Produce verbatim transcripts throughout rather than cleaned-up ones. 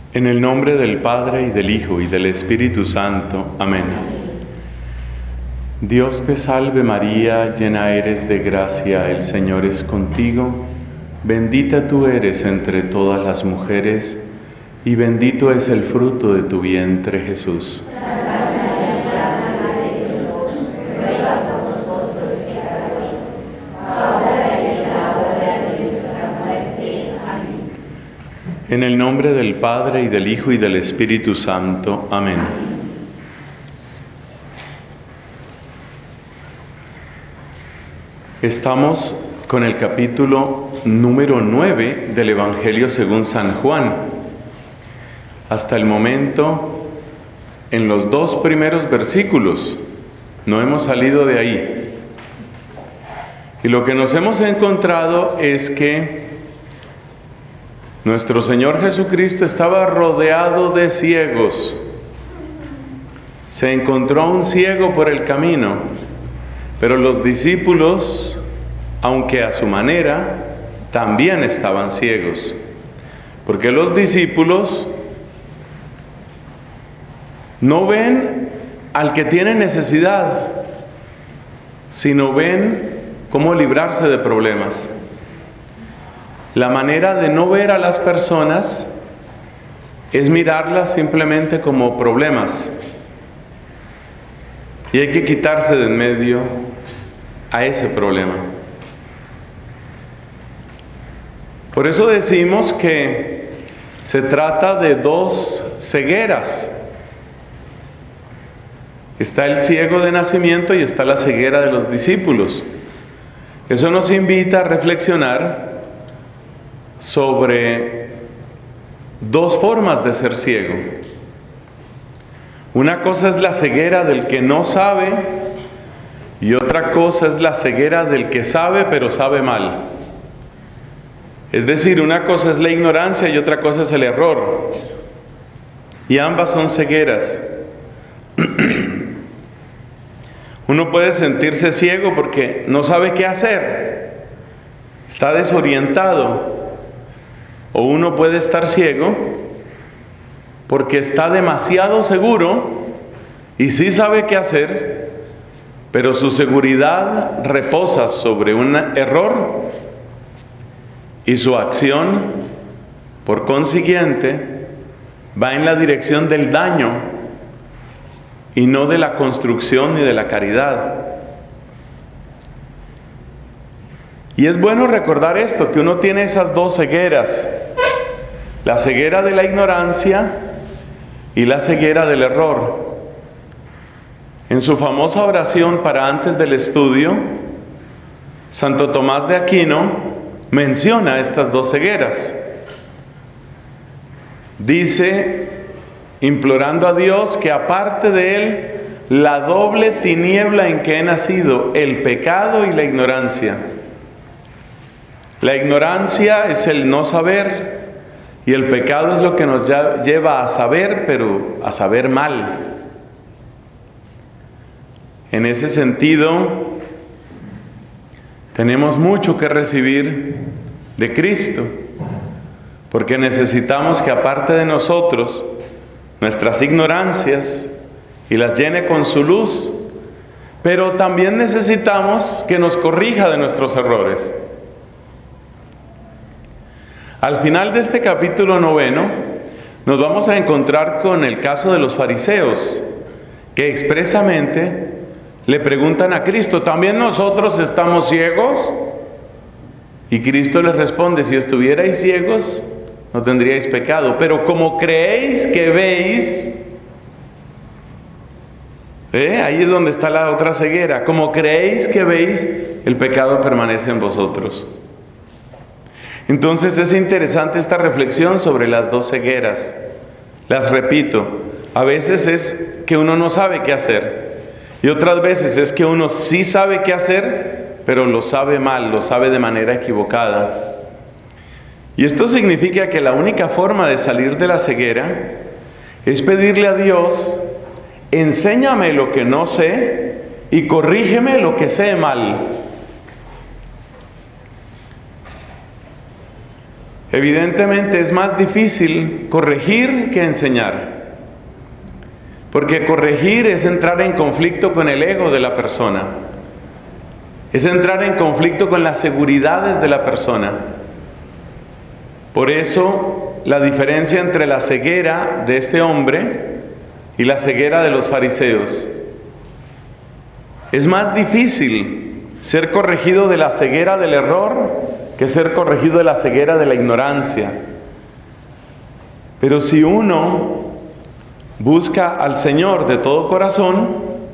En el nombre del Padre, y del Hijo, y del Espíritu Santo. Amén. Dios te salve María, llena eres de gracia, el Señor es contigo. Bendita tú eres entre todas las mujeres, y bendito es el fruto de tu vientre, Jesús. En el nombre del Padre, y del Hijo, y del Espíritu Santo. Amén. Estamos con el capítulo número nueve del Evangelio según San Juan. Hasta el momento, en los dos primeros versículos, no hemos salido de ahí. Y lo que nos hemos encontrado es que nuestro Señor Jesucristo estaba rodeado de ciegos. Se encontró un ciego por el camino, pero los discípulos, aunque a su manera, también estaban ciegos. Porque los discípulos no ven al que tiene necesidad, sino ven cómo librarse de problemas. La manera de no ver a las personas es mirarlas simplemente como problemas. Y hay que quitarse de en medio a ese problema. Por eso decimos que se trata de dos cegueras. Está el ciego de nacimiento y está la ceguera de los discípulos. Eso nos invita a reflexionar sobre dos formas de ser ciego. Una cosa es la ceguera del que no sabe, y otra cosa es la ceguera del que sabe pero sabe mal. Es decir, una cosa es la ignorancia y otra cosa es el error, y ambas son cegueras. Uno puede sentirse ciego porque no sabe qué hacer, está desorientado. O uno puede estar ciego porque está demasiado seguro y sí sabe qué hacer, pero su seguridad reposa sobre un error y su acción, por consiguiente, va en la dirección del daño y no de la construcción ni de la caridad. Y es bueno recordar esto, que uno tiene esas dos cegueras, la ceguera de la ignorancia y la ceguera del error. En su famosa oración para antes del estudio, Santo Tomás de Aquino menciona estas dos cegueras. Dice, implorando a Dios que aparte de él, la doble tiniebla en que he nacido, el pecado y la ignorancia. La ignorancia es el no saber, y el pecado es lo que nos lleva a saber, pero a saber mal. En ese sentido, tenemos mucho que recibir de Cristo, porque necesitamos que aparte de nosotros, nuestras ignorancias, y las llene con su luz, pero también necesitamos que nos corrija de nuestros errores. Al final de este capítulo noveno, nos vamos a encontrar con el caso de los fariseos, que expresamente le preguntan a Cristo, ¿también nosotros estamos ciegos? Y Cristo les responde, si estuvierais ciegos, no tendríais pecado, pero como creéis que veis, ¿eh? Ahí es donde está la otra ceguera, como creéis que veis, el pecado permanece en vosotros. Entonces es interesante esta reflexión sobre las dos cegueras. Las repito, a veces es que uno no sabe qué hacer, y otras veces es que uno sí sabe qué hacer, pero lo sabe mal, lo sabe de manera equivocada. Y esto significa que la única forma de salir de la ceguera es pedirle a Dios, enséñame lo que no sé y corrígeme lo que sé mal. Evidentemente es más difícil corregir que enseñar, porque corregir es entrar en conflicto con el ego de la persona, es entrar en conflicto con las seguridades de la persona. Por eso la diferencia entre la ceguera de este hombre y la ceguera de los fariseos. Es más difícil ser corregido de la ceguera del error que ser corregido de la ceguera de la ignorancia. Pero si uno busca al Señor de todo corazón,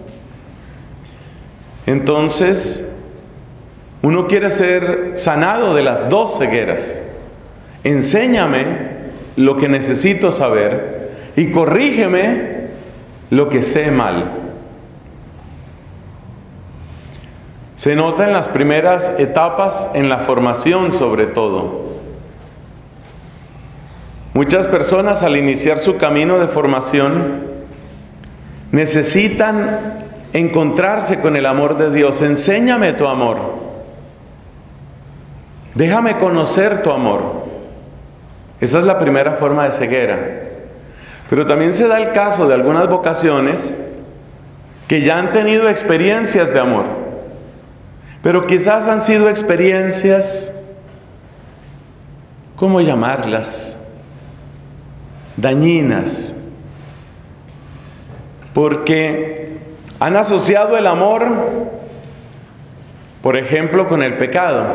entonces uno quiere ser sanado de las dos cegueras. Enséñame lo que necesito saber y corrígeme lo que sé mal. Se nota en las primeras etapas en la formación, sobre todo. Muchas personas al iniciar su camino de formación necesitan encontrarse con el amor de Dios. Enséñame tu amor. Déjame conocer tu amor. Esa es la primera forma de ceguera. Pero también se da el caso de algunas vocaciones que ya han tenido experiencias de amor. Pero quizás han sido experiencias, ¿cómo llamarlas? Dañinas. Porque han asociado el amor, por ejemplo, con el pecado.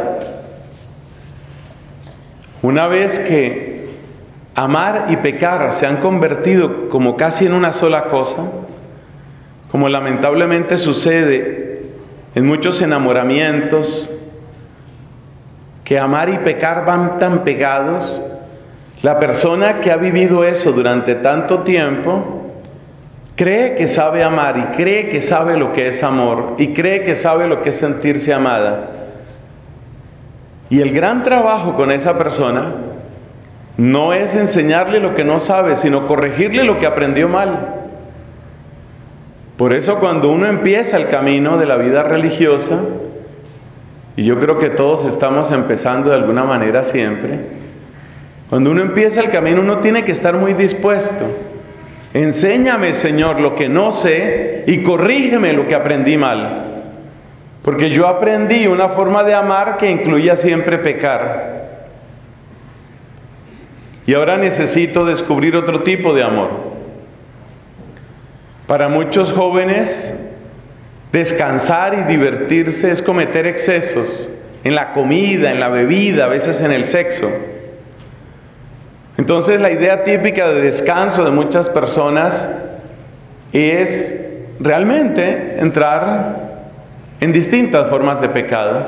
Una vez que amar y pecar se han convertido como casi en una sola cosa, como lamentablemente sucede en muchos enamoramientos, que amar y pecar van tan pegados, la persona que ha vivido eso durante tanto tiempo cree que sabe amar y cree que sabe lo que es amor y cree que sabe lo que es sentirse amada. Y el gran trabajo con esa persona no es enseñarle lo que no sabe, sino corregirle lo que aprendió mal. Por eso cuando uno empieza el camino de la vida religiosa, y yo creo que todos estamos empezando de alguna manera siempre, cuando uno empieza el camino uno tiene que estar muy dispuesto. Enséñame, Señor, lo que no sé y corrígeme lo que aprendí mal. Porque yo aprendí una forma de amar que incluía siempre pecar. Y ahora necesito descubrir otro tipo de amor. Para muchos jóvenes, descansar y divertirse es cometer excesos en la comida, en la bebida, a veces en el sexo. Entonces la idea típica de descanso de muchas personas es realmente entrar en distintas formas de pecado.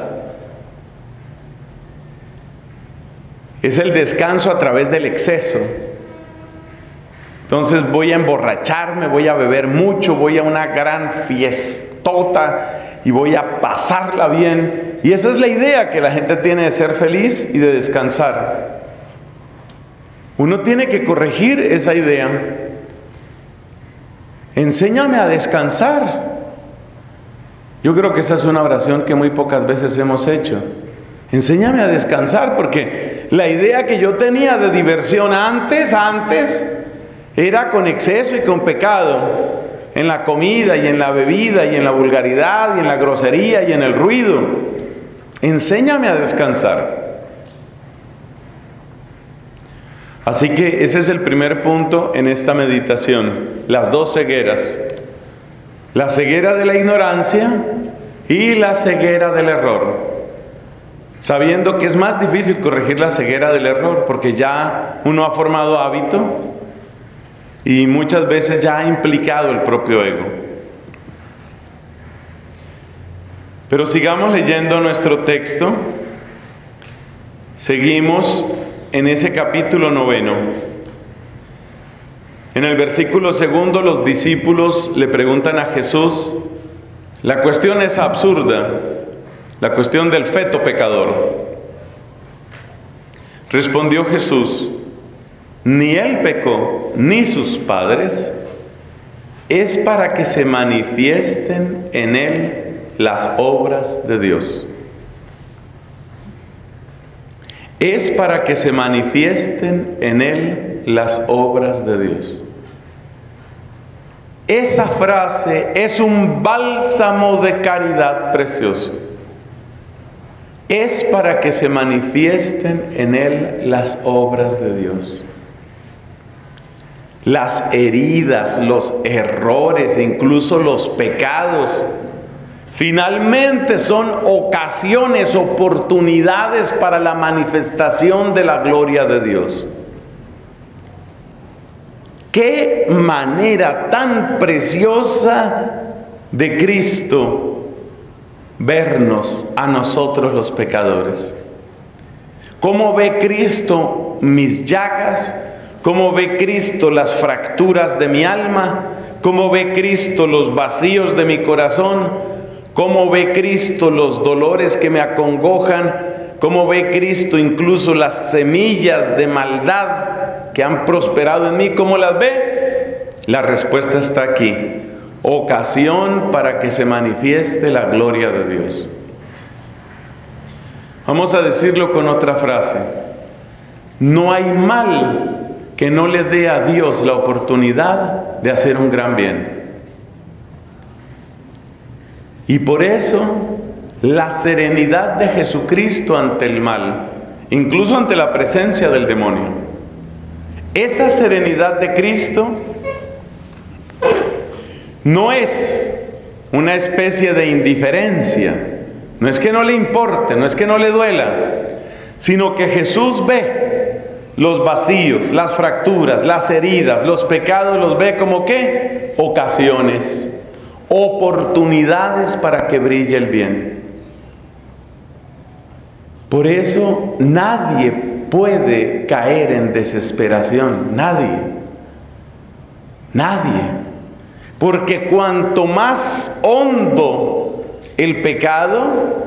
Es el descanso a través del exceso. Entonces voy a emborracharme, voy a beber mucho, voy a una gran fiestota y voy a pasarla bien. Y esa es la idea que la gente tiene de ser feliz y de descansar. Uno tiene que corregir esa idea. Enséñame a descansar. Yo creo que esa es una oración que muy pocas veces hemos hecho. Enséñame a descansar, porque la idea que yo tenía de diversión antes, antes, era con exceso y con pecado, en la comida y en la bebida y en la vulgaridad y en la grosería y en el ruido. Enséñame a descansar. Así que ese es el primer punto en esta meditación, las dos cegueras. La ceguera de la ignorancia y la ceguera del error. Sabiendo que es más difícil corregir la ceguera del error, porque ya uno ha formado hábito y muchas veces ya ha implicado el propio ego. Pero sigamos leyendo nuestro texto. Seguimos en ese capítulo noveno. En el versículo segundo, los discípulos le preguntan a Jesús, la cuestión es absurda, la cuestión del feto pecador. Respondió Jesús, ni él pecó, ni sus padres, es para que se manifiesten en él las obras de Dios. es para que se manifiesten en él las obras de Dios. Esa frase es un bálsamo de caridad precioso. Es para que se manifiesten en él las obras de Dios. Las heridas, los errores, incluso los pecados, finalmente son ocasiones, oportunidades para la manifestación de la gloria de Dios. Qué manera tan preciosa de Cristo vernos a nosotros los pecadores. ¿Cómo ve Cristo mis llagas? ¿Cómo ve Cristo las fracturas de mi alma? ¿Cómo ve Cristo los vacíos de mi corazón? ¿Cómo ve Cristo los dolores que me acongojan? ¿Cómo ve Cristo incluso las semillas de maldad que han prosperado en mí? ¿Cómo las ve? La respuesta está aquí. Ocasión para que se manifieste la gloria de Dios. Vamos a decirlo con otra frase. No hay mal que no le dé a Dios la oportunidad de hacer un gran bien. Y por eso la serenidad de Jesucristo ante el mal, incluso ante la presencia del demonio, esa serenidad de Cristo no es una especie de indiferencia, no es que no le importe, no es que no le duela, sino que Jesús ve los vacíos, las fracturas, las heridas, los pecados, los ve como ¿qué? Ocasiones, oportunidades para que brille el bien. Por eso nadie puede caer en desesperación, nadie, nadie. Porque cuanto más hondo el pecado,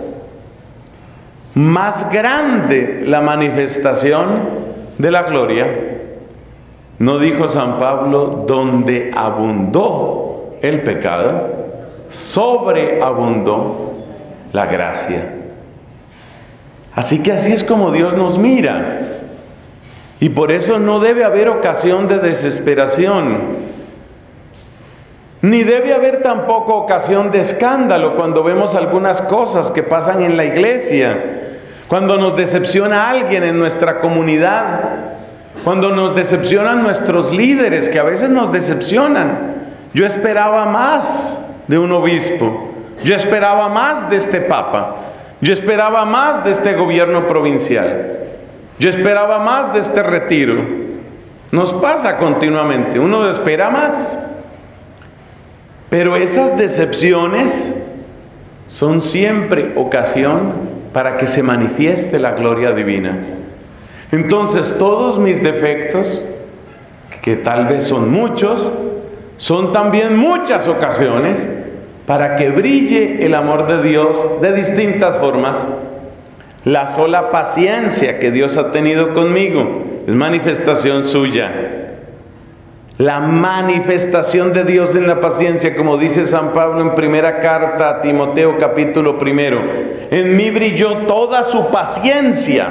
más grande la manifestación de la gloria. ¿No dijo San Pablo, donde abundó el pecado, sobreabundó la gracia? Así que así es como Dios nos mira. Y por eso no debe haber ocasión de desesperación. Ni debe haber tampoco ocasión de escándalo cuando vemos algunas cosas que pasan en la iglesia, cuando nos decepciona alguien en nuestra comunidad, cuando nos decepcionan nuestros líderes, que a veces nos decepcionan. Yo esperaba más de un obispo, yo esperaba más de este papa, yo esperaba más de este gobierno provincial, yo esperaba más de este retiro. Nos pasa continuamente, uno espera más. Pero esas decepciones son siempre ocasión para que se manifieste la gloria divina. Entonces todos mis defectos, que tal vez son muchos, son también muchas ocasiones para que brille el amor de Dios de distintas formas. La sola paciencia que Dios ha tenido conmigo es manifestación suya. La manifestación de Dios en la paciencia, como dice San Pablo en primera carta a Timoteo capítulo primero, en mí brilló toda su paciencia.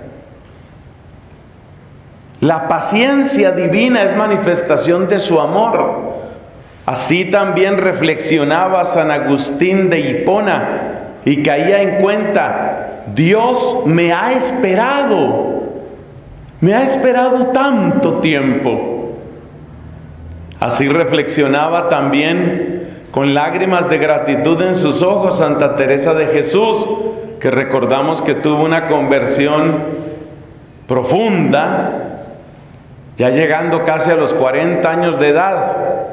La paciencia divina es manifestación de su amor. Así también reflexionaba San Agustín de Hipona y caía en cuenta, Dios me ha esperado, me ha esperado tanto tiempo. Así reflexionaba también con lágrimas de gratitud en sus ojos Santa Teresa de Jesús, que recordamos que tuvo una conversión profunda, ya llegando casi a los cuarenta años de edad.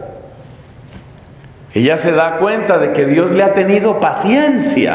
Ella se da cuenta de que Dios le ha tenido paciencia.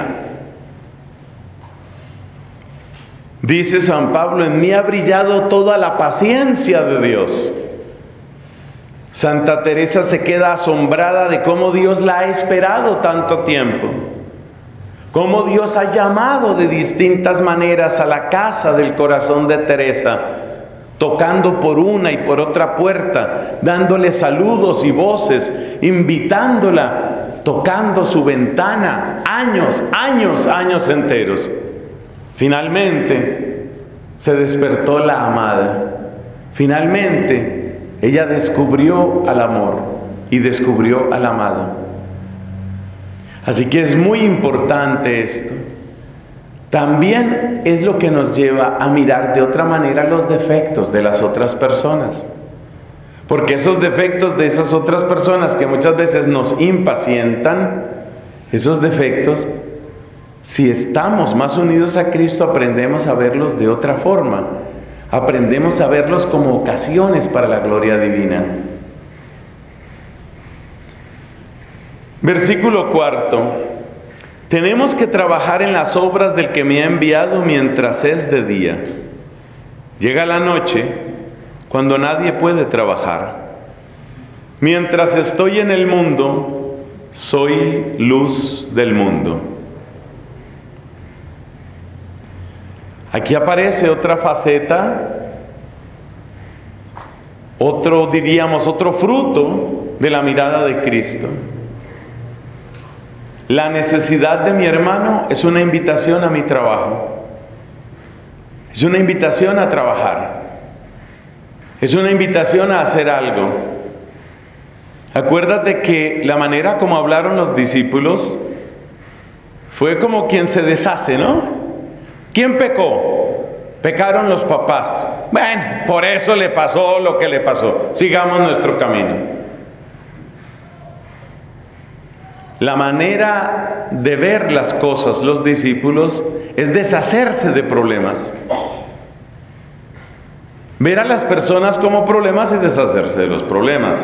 Dice San Pablo, en mí ha brillado toda la paciencia de Dios. Santa Teresa se queda asombrada de cómo Dios la ha esperado tanto tiempo, cómo Dios ha llamado de distintas maneras a la casa del corazón de Teresa, tocando por una y por otra puerta, dándole saludos y voces, invitándola, tocando su ventana, años, años, años enteros. Finalmente, se despertó la amada. Finalmente, ella descubrió al amor y descubrió al amado. Así que es muy importante esto. También es lo que nos lleva a mirar de otra manera los defectos de las otras personas. Porque esos defectos de esas otras personas que muchas veces nos impacientan, esos defectos, si estamos más unidos a Cristo, aprendemos a verlos de otra forma. Aprendemos a verlos como ocasiones para la gloria divina. Versículo cuarto. Tenemos que trabajar en las obras del que me ha enviado mientras es de día. Llega la noche cuando nadie puede trabajar. Mientras estoy en el mundo, soy luz del mundo. Aquí aparece otra faceta, otro, diríamos, otro fruto de la mirada de Cristo. La necesidad de mi hermano es una invitación a mi trabajo. Es una invitación a trabajar. Es una invitación a hacer algo. Acuérdate que la manera como hablaron los discípulos fue como quien se deshace, ¿no? ¿Quién pecó? Pecaron los papás. Bueno, por eso le pasó lo que le pasó. Sigamos nuestro camino. La manera de ver las cosas, los discípulos, es deshacerse de problemas. Ver a las personas como problemas y deshacerse de los problemas.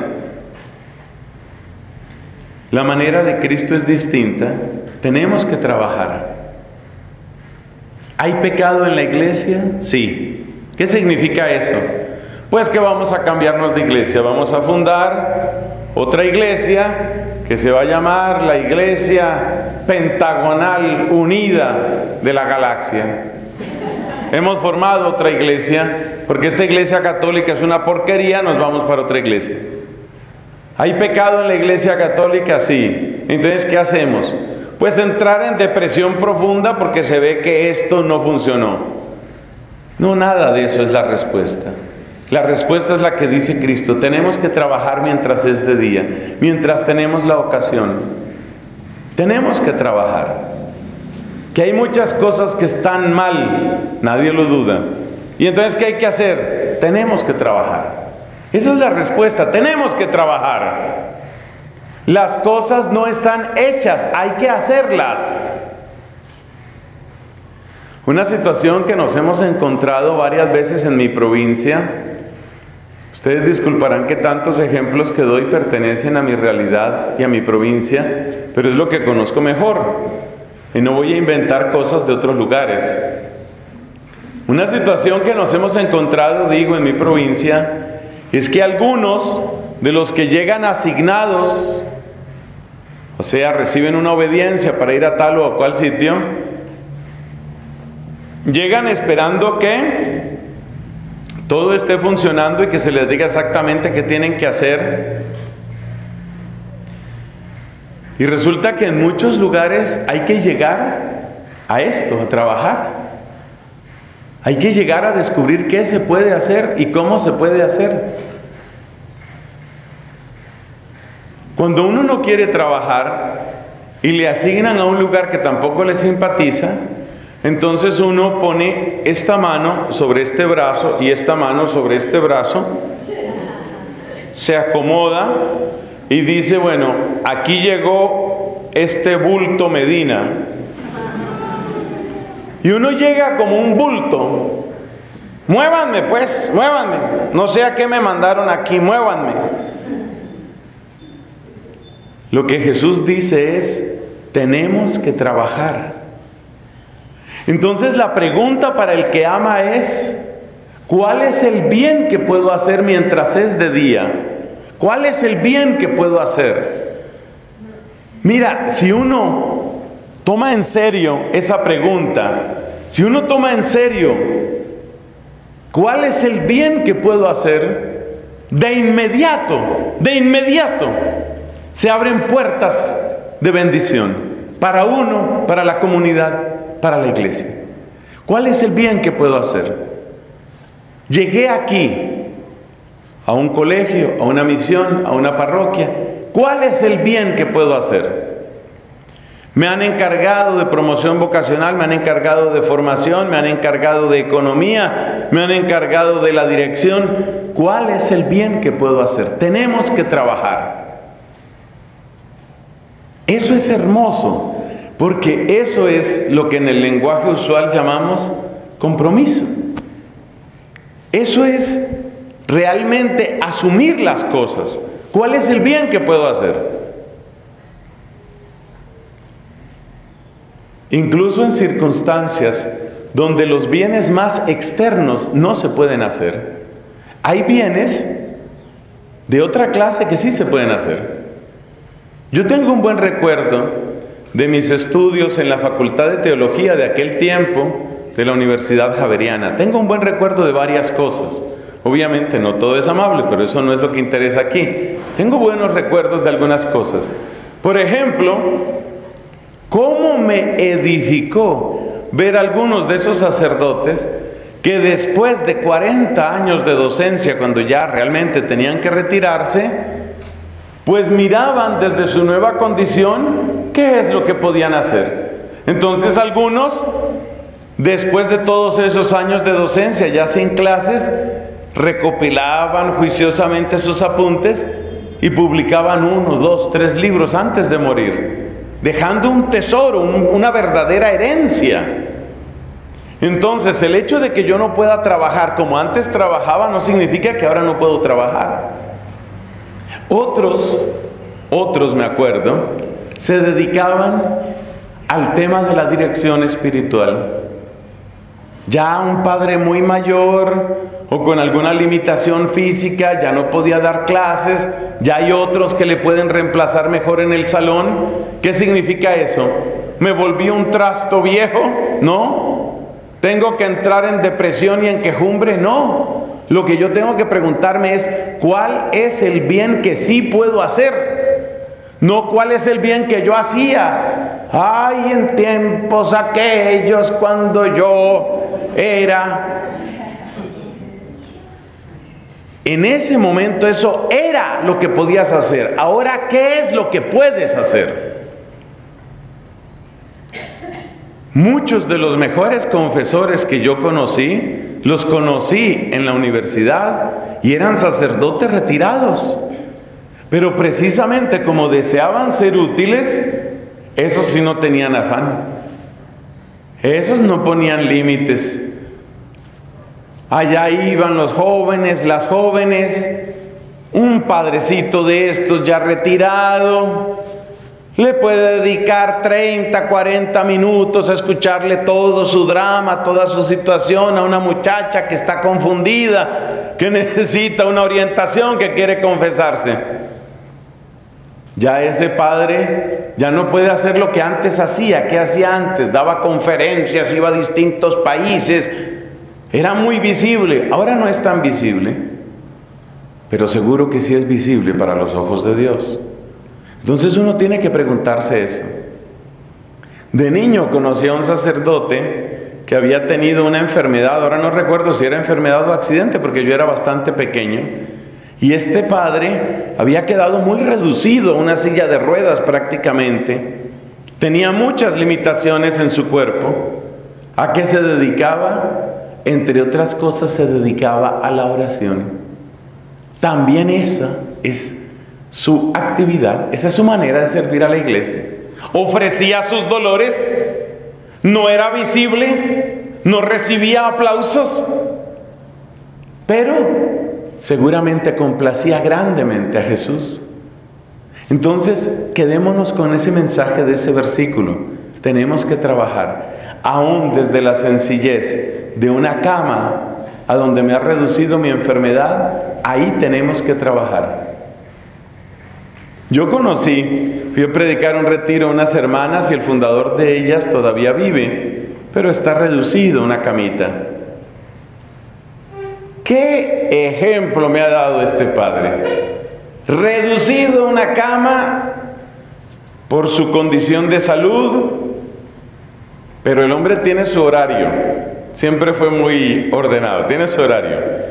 La manera de Cristo es distinta. Tenemos que trabajar. ¿Hay pecado en la iglesia? Sí. ¿Qué significa eso? Pues que vamos a cambiarnos de iglesia. Vamos a fundar otra iglesia que se va a llamar la Iglesia Pentagonal Unida de la Galaxia. Hemos formado otra iglesia porque esta iglesia católica es una porquería, nos vamos para otra iglesia. ¿Hay pecado en la iglesia católica? Sí. Entonces, ¿qué hacemos? Pues entrar en depresión profunda porque se ve que esto no funcionó. No, nada de eso es la respuesta. La respuesta es la que dice Cristo. Tenemos que trabajar mientras es de día, mientras tenemos la ocasión. Tenemos que trabajar. Que hay muchas cosas que están mal, nadie lo duda. Y entonces, ¿qué hay que hacer? Tenemos que trabajar. Esa es la respuesta, tenemos que trabajar. Las cosas no están hechas, hay que hacerlas. Una situación que nos hemos encontrado varias veces en mi provincia. Ustedes disculparán que tantos ejemplos que doy pertenecen a mi realidad y a mi provincia, pero es lo que conozco mejor. Y no voy a inventar cosas de otros lugares. Una situación que nos hemos encontrado, digo, en mi provincia, es que algunos de los que llegan asignados, o sea, reciben una obediencia para ir a tal o a cual sitio, llegan esperando que todo esté funcionando y que se les diga exactamente qué tienen que hacer. Y resulta que en muchos lugares hay que llegar a esto, a trabajar. Hay que llegar a descubrir qué se puede hacer y cómo se puede hacer. Cuando uno no quiere trabajar y le asignan a un lugar que tampoco le simpatiza, entonces uno pone esta mano sobre este brazo y esta mano sobre este brazo, se acomoda y dice, bueno, aquí llegó este bulto Medina. Y uno llega como un bulto. Muévanme pues, muévanme. No sé a qué me mandaron aquí, muévanme. Lo que Jesús dice es, tenemos que trabajar. Entonces la pregunta para el que ama es, ¿cuál es el bien que puedo hacer mientras es de día? ¿Cuál es el bien que puedo hacer? Mira, si uno toma en serio esa pregunta, si uno toma en serio, ¿cuál es el bien que puedo hacer? De inmediato, de inmediato, se abren puertas de bendición para uno, para la comunidad, para la iglesia. ¿Cuál es el bien que puedo hacer? Llegué aquí, a un colegio, a una misión, a una parroquia. ¿Cuál es el bien que puedo hacer? Me han encargado de promoción vocacional, me han encargado de formación, me han encargado de economía, me han encargado de la dirección. ¿Cuál es el bien que puedo hacer? Tenemos que trabajar. Eso es hermoso, porque eso es lo que en el lenguaje usual llamamos compromiso. Eso es realmente asumir las cosas. ¿Cuál es el bien que puedo hacer? Incluso en circunstancias donde los bienes más externos no se pueden hacer, hay bienes de otra clase que sí se pueden hacer. Yo tengo un buen recuerdo de mis estudios en la Facultad de Teología de aquel tiempo, de la Universidad Javeriana. Tengo un buen recuerdo de varias cosas. Obviamente no todo es amable, pero eso no es lo que interesa aquí. Tengo buenos recuerdos de algunas cosas. Por ejemplo, ¿cómo me edificó ver algunos de esos sacerdotes que después de cuarenta años de docencia, cuando ya realmente tenían que retirarse, pues miraban desde su nueva condición qué es lo que podían hacer? Entonces algunos, después de todos esos años de docencia, ya sin clases, recopilaban juiciosamente sus apuntes y publicaban uno, dos, tres libros antes de morir, dejando un tesoro, un, una verdadera herencia. Entonces, el hecho de que yo no pueda trabajar como antes trabajaba no significa que ahora no puedo trabajar. Otros, otros me acuerdo, se dedicaban al tema de la dirección espiritual. Ya un padre muy mayor o con alguna limitación física ya no podía dar clases, ya hay otros que le pueden reemplazar mejor en el salón. ¿Qué significa eso? ¿Me volví un trasto viejo? No. ¿Tengo que entrar en depresión y en quejumbre? No. Lo que yo tengo que preguntarme es, ¿cuál es el bien que sí puedo hacer? No, ¿cuál es el bien que yo hacía? Ay, en tiempos aquellos cuando yo era... En ese momento eso era lo que podías hacer. Ahora, ¿qué es lo que puedes hacer? Muchos de los mejores confesores que yo conocí, los conocí en la universidad y eran sacerdotes retirados. Pero precisamente como deseaban ser útiles, esos sí no tenían afán. Esos no ponían límites. Allá iban los jóvenes, las jóvenes, un padrecito de estos ya retirado, le puede dedicar treinta, cuarenta minutos a escucharle todo su drama, toda su situación a una muchacha que está confundida, que necesita una orientación, que quiere confesarse. Ya ese padre ya no puede hacer lo que antes hacía. ¿Qué hacía antes? Daba conferencias, iba a distintos países, era muy visible. Ahora no es tan visible, pero seguro que sí es visible para los ojos de Dios. Entonces uno tiene que preguntarse eso. De niño conocí a un sacerdote que había tenido una enfermedad, ahora no recuerdo si era enfermedad o accidente porque yo era bastante pequeño, y este padre había quedado muy reducido a una silla de ruedas prácticamente, tenía muchas limitaciones en su cuerpo. ¿A qué se dedicaba? Entre otras cosas se dedicaba a la oración. También esa es su actividad, esa es su manera de servir a la iglesia. Ofrecía sus dolores, no era visible, no recibía aplausos, pero seguramente complacía grandemente a Jesús. Entonces, quedémonos con ese mensaje de ese versículo. Tenemos que trabajar, aún desde la sencillez de una cama a donde me ha reducido mi enfermedad, ahí tenemos que trabajar. Yo conocí, fui a predicar un retiro a unas hermanas y el fundador de ellas todavía vive, pero está reducido a una camita. ¿Qué ejemplo me ha dado este padre? Reducido a una cama por su condición de salud, pero el hombre tiene su horario, siempre fue muy ordenado, tiene su horario.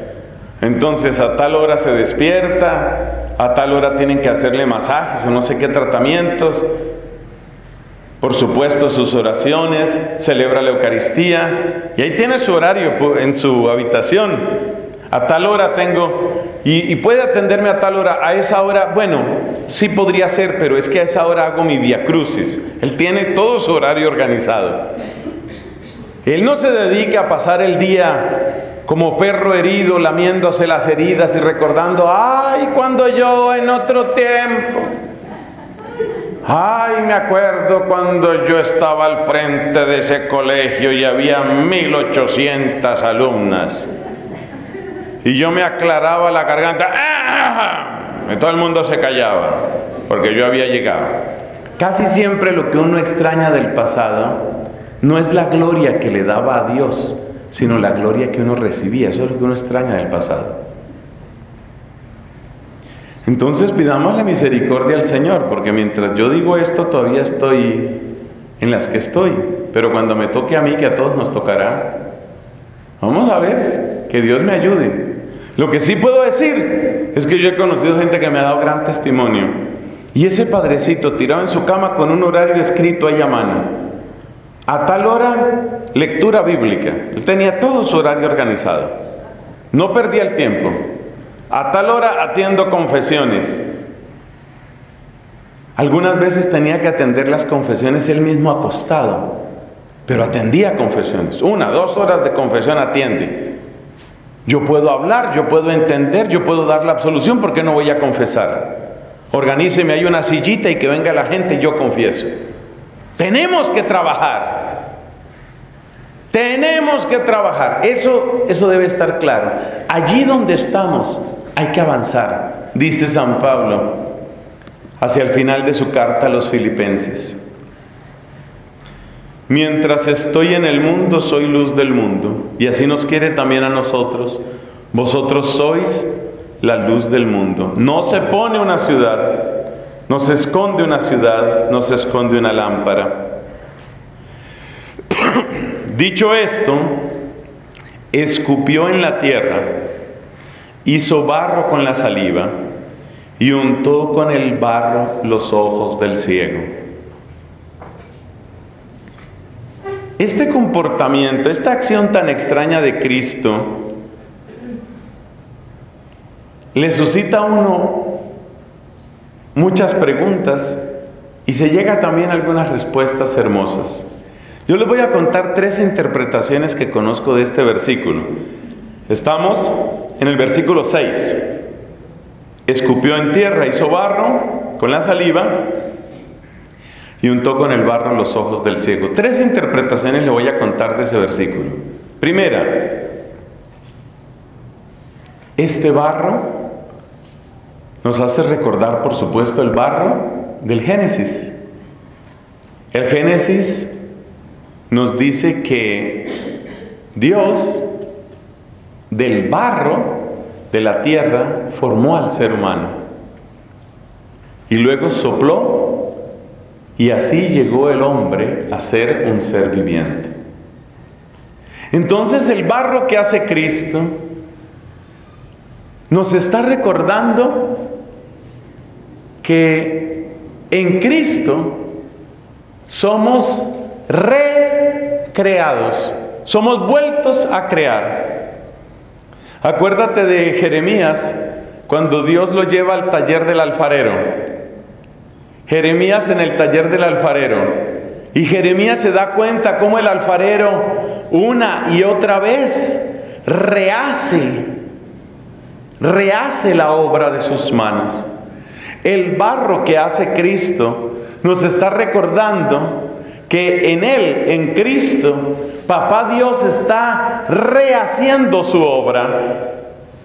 Entonces a tal hora se despierta, a tal hora tienen que hacerle masajes o no sé qué tratamientos. Por supuesto sus oraciones, celebra la Eucaristía y ahí tiene su horario en su habitación. A tal hora tengo, y, y puede atenderme a tal hora, a esa hora, bueno, sí podría ser, pero es que a esa hora hago mi Vía Crucis. Él tiene todo su horario organizado. Él no se dedica a pasar el día como perro herido, lamiéndose las heridas y recordando, ay, cuando yo en otro tiempo, ay, me acuerdo cuando yo estaba al frente de ese colegio y había mil ochocientas alumnas y yo me aclaraba la garganta, ¡ah! Y todo el mundo se callaba porque yo había llegado. Casi siempre lo que uno extraña del pasado no es la gloria que le daba a Dios, sino la gloria que uno recibía. Eso es lo que uno extraña del pasado. Entonces pidamos la misericordia al Señor, porque mientras yo digo esto todavía estoy en las que estoy, pero cuando me toque a mí, que a todos nos tocará, vamos a ver, que Dios me ayude. Lo que sí puedo decir es que yo he conocido gente que me ha dado gran testimonio, y ese padrecito tirado en su cama con un horario escrito ahí a mano, a tal hora lectura bíblica, él tenía todo su horario organizado, no perdía el tiempo. A tal hora atiendo confesiones. Algunas veces tenía que atender las confesiones él mismo acostado, pero atendía confesiones. Una, dos horas de confesión atiende. Yo puedo hablar, yo puedo entender, yo puedo dar la absolución, ¿por qué no voy a confesar? Organíceme ahí una sillita y que venga la gente y yo confieso. Tenemos que trabajar. Tenemos que trabajar. Eso, eso debe estar claro. Allí donde estamos, hay que avanzar, dice San Pablo hacia el final de su carta a los Filipenses. Mientras estoy en el mundo, soy luz del mundo, y así nos quiere también a nosotros. Vosotros sois la luz del mundo. No se pone una ciudad, no se esconde una ciudad, no se esconde una lámpara. Dicho esto, escupió en la tierra, hizo barro con la saliva y untó con el barro los ojos del ciego. Este comportamiento, esta acción tan extraña de Cristo, le suscita a uno muchas preguntas y se llega también a algunas respuestas hermosas. Yo les voy a contar tres interpretaciones que conozco de este versículo. Estamos en el versículo seis. Escupió en tierra, hizo barro con la saliva y untó con el barro los ojos del ciego. Tres interpretaciones le voy a contar de ese versículo. Primera, este barro nos hace recordar, por supuesto, el barro del Génesis. El Génesis nos dice que Dios del barro de la tierra formó al ser humano y luego sopló y así llegó el hombre a ser un ser viviente. Entonces el barro que hace Cristo nos está recordando que en Cristo somos recreados, somos vueltos a crear. Acuérdate de Jeremías cuando Dios lo lleva al taller del alfarero. Jeremías en el taller del alfarero. Y Jeremías se da cuenta cómo el alfarero una y otra vez rehace, rehace la obra de sus manos. El barro que hace Cristo nos está recordando que en Él, en Cristo, Papá Dios está rehaciendo su obra.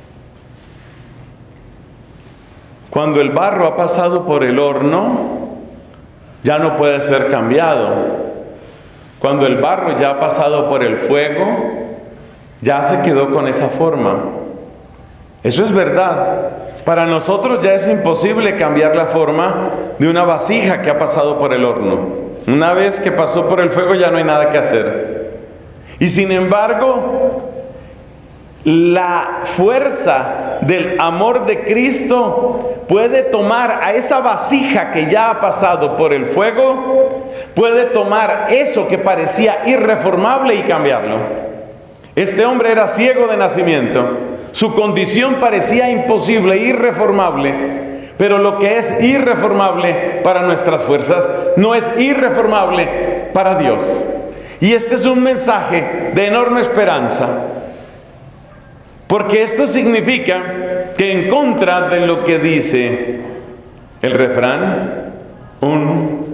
Cuando el barro ha pasado por el horno, ya no puede ser cambiado. Cuando el barro ya ha pasado por el fuego, ya se quedó con esa forma. Eso es verdad. Para nosotros ya es imposible cambiar la forma de una vasija que ha pasado por el horno. Una vez que pasó por el fuego ya no hay nada que hacer. Y sin embargo, la fuerza del amor de Cristo puede tomar a esa vasija que ya ha pasado por el fuego, puede tomar eso que parecía irreformable y cambiarlo. Este hombre era ciego de nacimiento, su condición parecía imposible, irreformable, pero lo que es irreformable para nuestras fuerzas no es irreformable para Dios. Y este es un mensaje de enorme esperanza, porque esto significa que en contra de lo que dice el refrán, un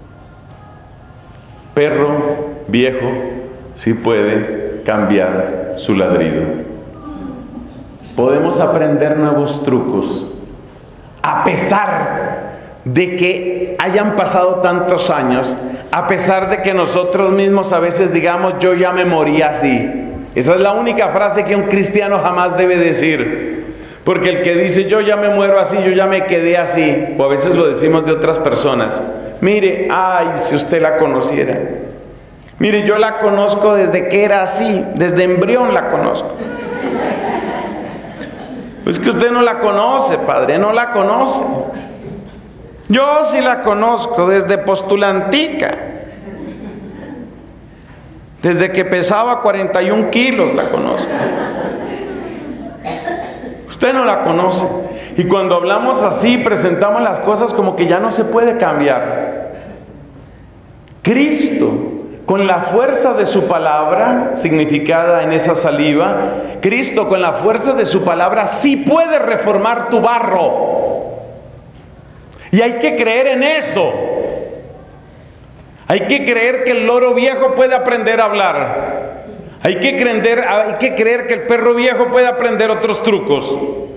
perro viejo sí puede cambiar su ladrido. Podemos aprender nuevos trucos, a pesar de que hayan pasado tantos años, a pesar de que nosotros mismos a veces digamos, yo ya me morí así. Esa es la única frase que un cristiano jamás debe decir, porque el que dice yo ya me muero así, yo ya me quedé así, o a veces lo decimos de otras personas, mire, ay, si usted la conociera, mire, yo la conozco desde que era así, desde embrión la conozco. Pues que usted no la conoce, padre, no la conoce. Yo sí la conozco desde postulantica. Desde que pesaba cuarenta y un kilos la conozco. Usted no la conoce. Y cuando hablamos así, presentamos las cosas como que ya no se puede cambiar. Cristo, con la fuerza de su palabra, significada en esa saliva, Cristo con la fuerza de su palabra sí puede reformar tu barro. Y hay que creer en eso. Hay que creer que el loro viejo puede aprender a hablar. Hay que creer, hay que creer que el perro viejo puede aprender otros trucos.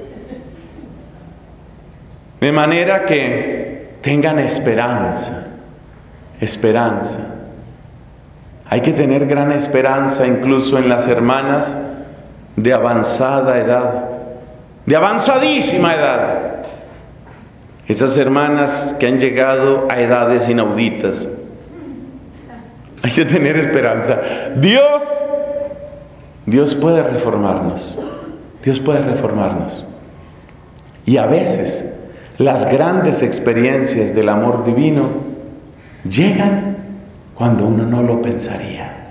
De manera que tengan esperanza. Esperanza. Hay que tener gran esperanza incluso en las hermanas de avanzada edad, de avanzadísima edad. Esas hermanas que han llegado a edades inauditas. Hay que tener esperanza. Dios, Dios puede reformarnos. Dios puede reformarnos. Y a veces las grandes experiencias del amor divino llegan cuando uno no lo pensaría.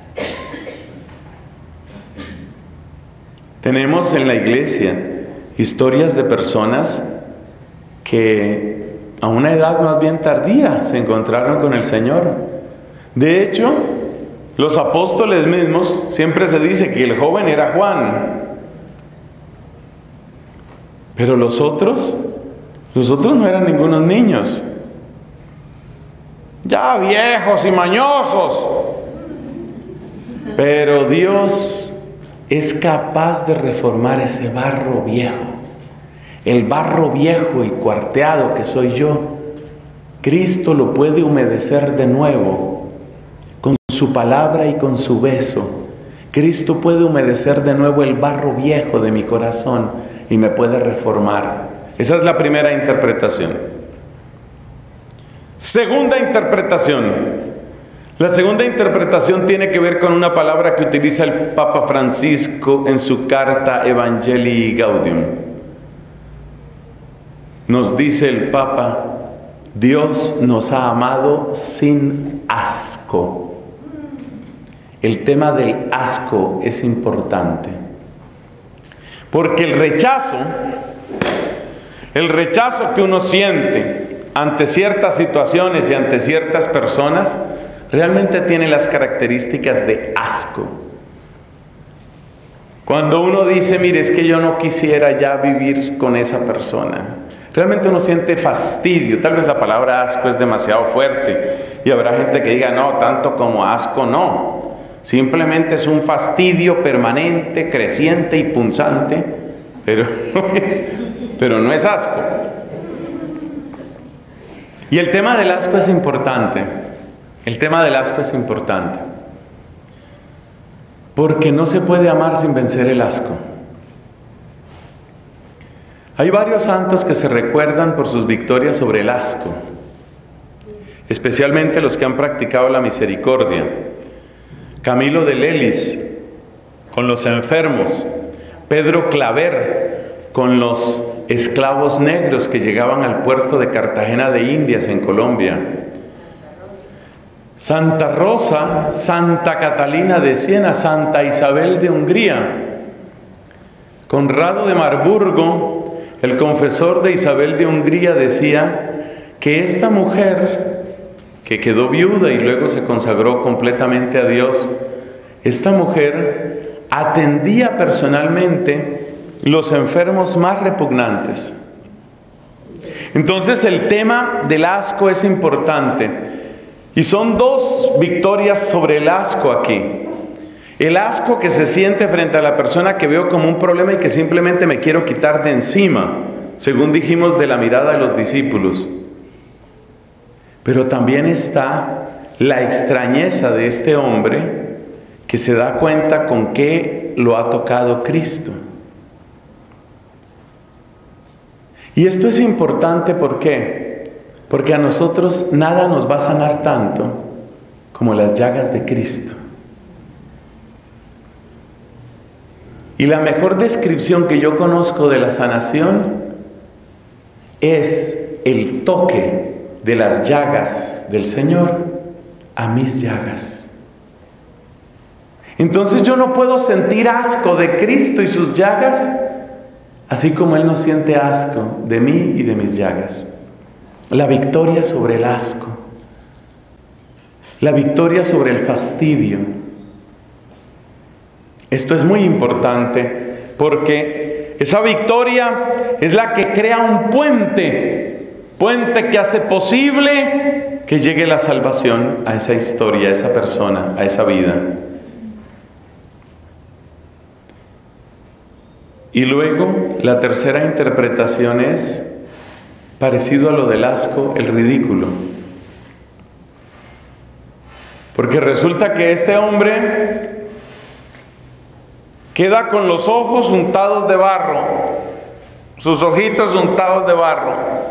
Tenemos en la iglesia historias de personas que a una edad más bien tardía se encontraron con el Señor. De hecho, los apóstoles mismos, siempre se dice que el joven era Juan. Pero los otros, los otros no eran ningunos niños. Ya viejos y mañosos. Pero Dios es capaz de reformar ese barro viejo. El barro viejo y cuarteado que soy yo, Cristo lo puede humedecer de nuevo con su palabra y con su beso. Cristo puede humedecer de nuevo el barro viejo de mi corazón y me puede reformar. Esa es la primera interpretación. Segunda interpretación. La segunda interpretación tiene que ver con una palabra que utiliza el Papa Francisco en su carta Evangelii Gaudium. Nos dice el Papa, Dios nos ha amado sin asco. El tema del asco es importante, porque el rechazo, el rechazo que uno siente ante ciertas situaciones y ante ciertas personas, realmente tiene las características de asco. Cuando uno dice, mire, es que yo no quisiera ya vivir con esa persona, realmente uno siente fastidio. Tal vez la palabra asco es demasiado fuerte y habrá gente que diga, no, tanto como asco no. Simplemente es un fastidio permanente, creciente y punzante, pero no es, pero no es asco. Y el tema del asco es importante. El tema del asco es importante. Porque no se puede amar sin vencer el asco. Hay varios santos que se recuerdan por sus victorias sobre el asco, especialmente los que han practicado la misericordia. Camilo de Lelis, con los enfermos, Pedro Claver con los esclavos negros que llegaban al puerto de Cartagena de Indias en Colombia. Santa Rosa, Santa Catalina de Siena, Santa Isabel de Hungría. Conrado de Marburgo, el confesor de Isabel de Hungría, decía que esta mujer, que quedó viuda y luego se consagró completamente a Dios, esta mujer atendía personalmente los enfermos más repugnantes. Entonces el tema del asco es importante. Y son dos victorias sobre el asco aquí. El asco que se siente frente a la persona que veo como un problema y que simplemente me quiero quitar de encima, según dijimos de la mirada de los discípulos. Pero también está la extrañeza de este hombre que se da cuenta con qué lo ha tocado Cristo. Y esto es importante, ¿por qué? Porque a nosotros nada nos va a sanar tanto como las llagas de Cristo. Y la mejor descripción que yo conozco de la sanación es el toque de las llagas del Señor a mis llagas. Entonces yo no puedo sentir asco de Cristo y sus llagas, así como Él no siente asco de mí y de mis llagas. La victoria sobre el asco, la victoria sobre el fastidio. Esto es muy importante porque esa victoria es la que crea un puente, puente que hace posible que llegue la salvación a esa historia, a esa persona, a esa vida. Y luego la tercera interpretación es parecido a lo del asco, el ridículo. Porque resulta que este hombre queda con los ojos untados de barro, sus ojitos untados de barro.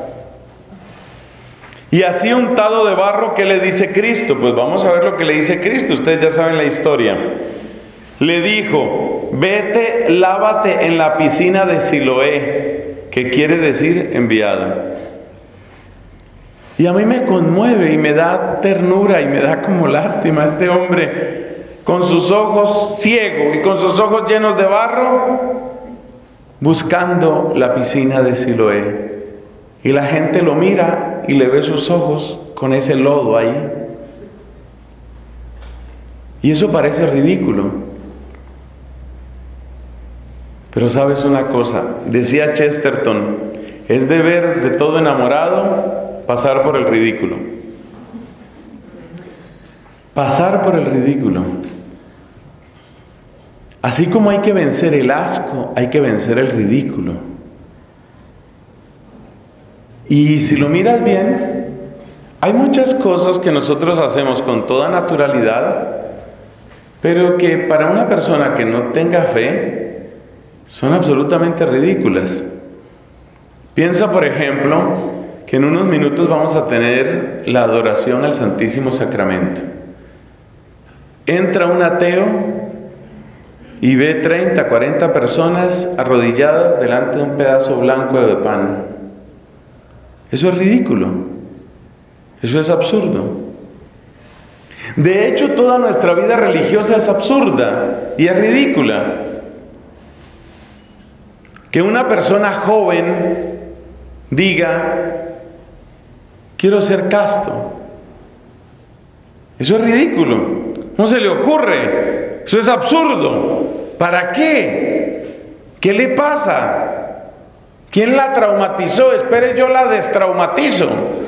Y así untado de barro, ¿qué le dice Cristo? Pues vamos a ver lo que le dice Cristo, ustedes ya saben la historia. Le dijo, vete, lávate en la piscina de Siloé, que quiere decir enviado. Y a mí me conmueve y me da ternura y me da como lástima este hombre con sus ojos ciegos y con sus ojos llenos de barro buscando la piscina de Siloé. Y la gente lo mira y le ve sus ojos con ese lodo ahí. Y eso parece ridículo. Pero sabes una cosa, decía Chesterton, es deber de todo enamorado pasar por el ridículo. Pasar por el ridículo. Así como hay que vencer el asco, hay que vencer el ridículo. Y si lo miras bien, hay muchas cosas que nosotros hacemos con toda naturalidad, pero que para una persona que no tenga fe, son absolutamente ridículas. Piensa, por ejemplo, que en unos minutos vamos a tener la adoración al Santísimo Sacramento. Entra un ateo y ve treinta, cuarenta personas arrodilladas delante de un pedazo blanco de pan. Eso es ridículo. Eso es absurdo. De hecho, toda nuestra vida religiosa es absurda y es ridícula. Que una persona joven diga, quiero ser casto. Eso es ridículo. ¿Cómo se le ocurre? Eso es absurdo. ¿Para qué? ¿Qué le pasa? ¿Quién la traumatizó? Espere, yo la destraumatizo.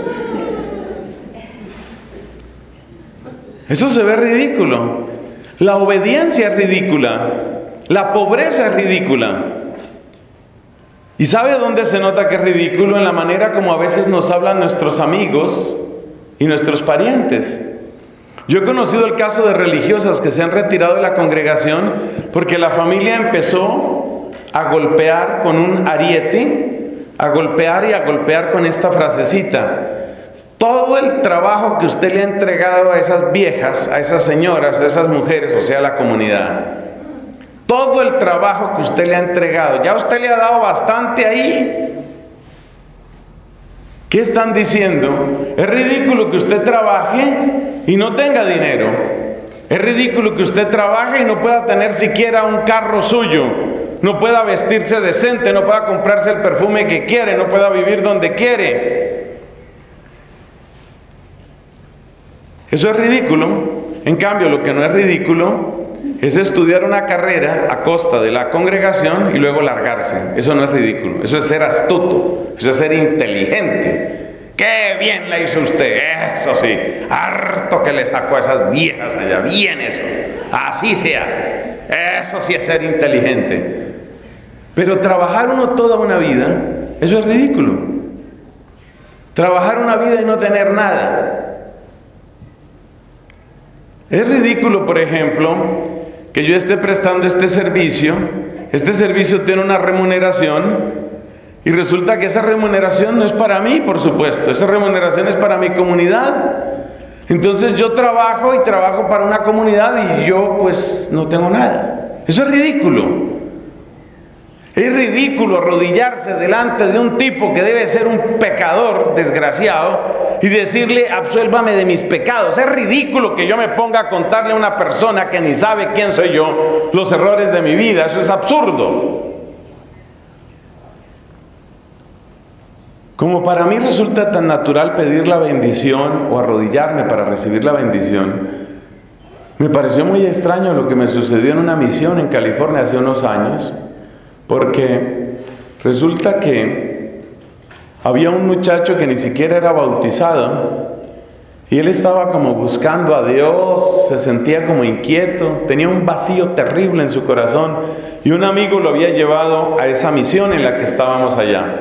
Eso se ve ridículo. La obediencia es ridícula. La pobreza es ridícula. ¿Y sabe dónde se nota que es ridículo? En la manera como a veces nos hablan nuestros amigos y nuestros parientes. Yo he conocido el caso de religiosas que se han retirado de la congregación porque la familia empezó a golpear con un ariete, a golpear y a golpear con esta frasecita. Todo el trabajo que usted le ha entregado a esas viejas, a esas señoras, a esas mujeres, o sea, a la comunidad, todo el trabajo que usted le ha entregado, ya usted le ha dado bastante ahí. ¿Qué están diciendo? Es ridículo que usted trabaje y no tenga dinero. Es ridículo que usted trabaje y no pueda tener siquiera un carro suyo, no pueda vestirse decente, no pueda comprarse el perfume que quiere, no pueda vivir donde quiere. Eso es ridículo. En cambio, lo que no es ridículo es estudiar una carrera a costa de la congregación y luego largarse. Eso no es ridículo, eso es ser astuto, eso es ser inteligente. ¡Qué bien la hizo usted! Eso sí, harto que le sacó a esas viejas allá, bien eso. Así se hace. Eso sí es ser inteligente. Pero trabajar uno toda una vida, eso es ridículo. Trabajar una vida y no tener nada. Es ridículo, por ejemplo, que yo esté prestando este servicio, este servicio tiene una remuneración y resulta que esa remuneración no es para mí, por supuesto, esa remuneración es para mi comunidad. Entonces yo trabajo y trabajo para una comunidad y yo pues no tengo nada. Eso es ridículo. Es ridículo arrodillarse delante de un tipo que debe ser un pecador desgraciado y decirle, absuélvame de mis pecados. Es ridículo que yo me ponga a contarle a una persona que ni sabe quién soy yo los errores de mi vida. Eso es absurdo. Como para mí resulta tan natural pedir la bendición o arrodillarme para recibir la bendición, me pareció muy extraño lo que me sucedió en una misión en California hace unos años, porque resulta que había un muchacho que ni siquiera era bautizado y él estaba como buscando a Dios, se sentía como inquieto, tenía un vacío terrible en su corazón y un amigo lo había llevado a esa misión en la que estábamos allá.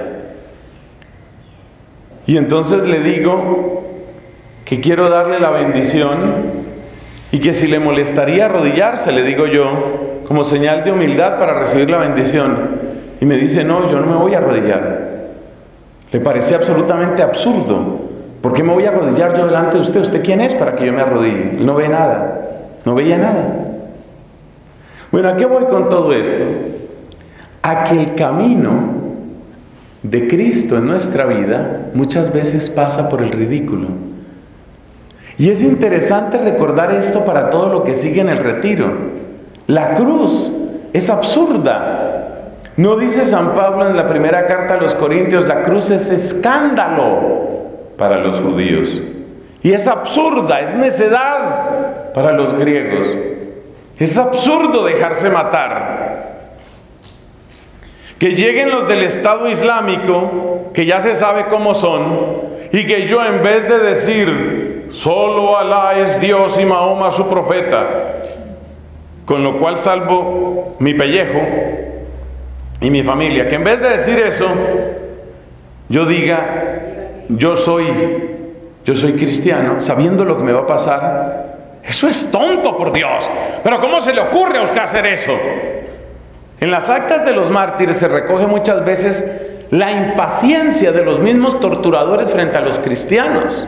Y entonces le digo que quiero darle la bendición y que si le molestaría arrodillarse, le digo yo, como señal de humildad para recibir la bendición. Y me dice, no, yo no me voy a arrodillar. Le parecía absolutamente absurdo. ¿Por qué me voy a arrodillar yo delante de usted? ¿Usted quién es para que yo me arrodille? Él no ve nada, no veía nada. Bueno, ¿a qué voy con todo esto? A que el camino de Cristo en nuestra vida muchas veces pasa por el ridículo. Y es interesante recordar esto para todo lo que sigue en el retiro. La cruz es absurda. ¿No dice San Pablo en la primera carta a los Corintios, la cruz es escándalo para los judíos? Y es absurda, es necedad para los griegos. Es absurdo dejarse matar. Que lleguen los del Estado Islámico, que ya se sabe cómo son, y que yo en vez de decir, solo Alá es Dios y Mahoma su profeta, con lo cual salvo mi pellejo y mi familia, que en vez de decir eso, yo diga, yo soy, yo soy cristiano, sabiendo lo que me va a pasar. Eso es tonto, por Dios. Pero ¿cómo se le ocurre a usted hacer eso? En las actas de los mártires se recoge muchas veces la impaciencia de los mismos torturadores frente a los cristianos.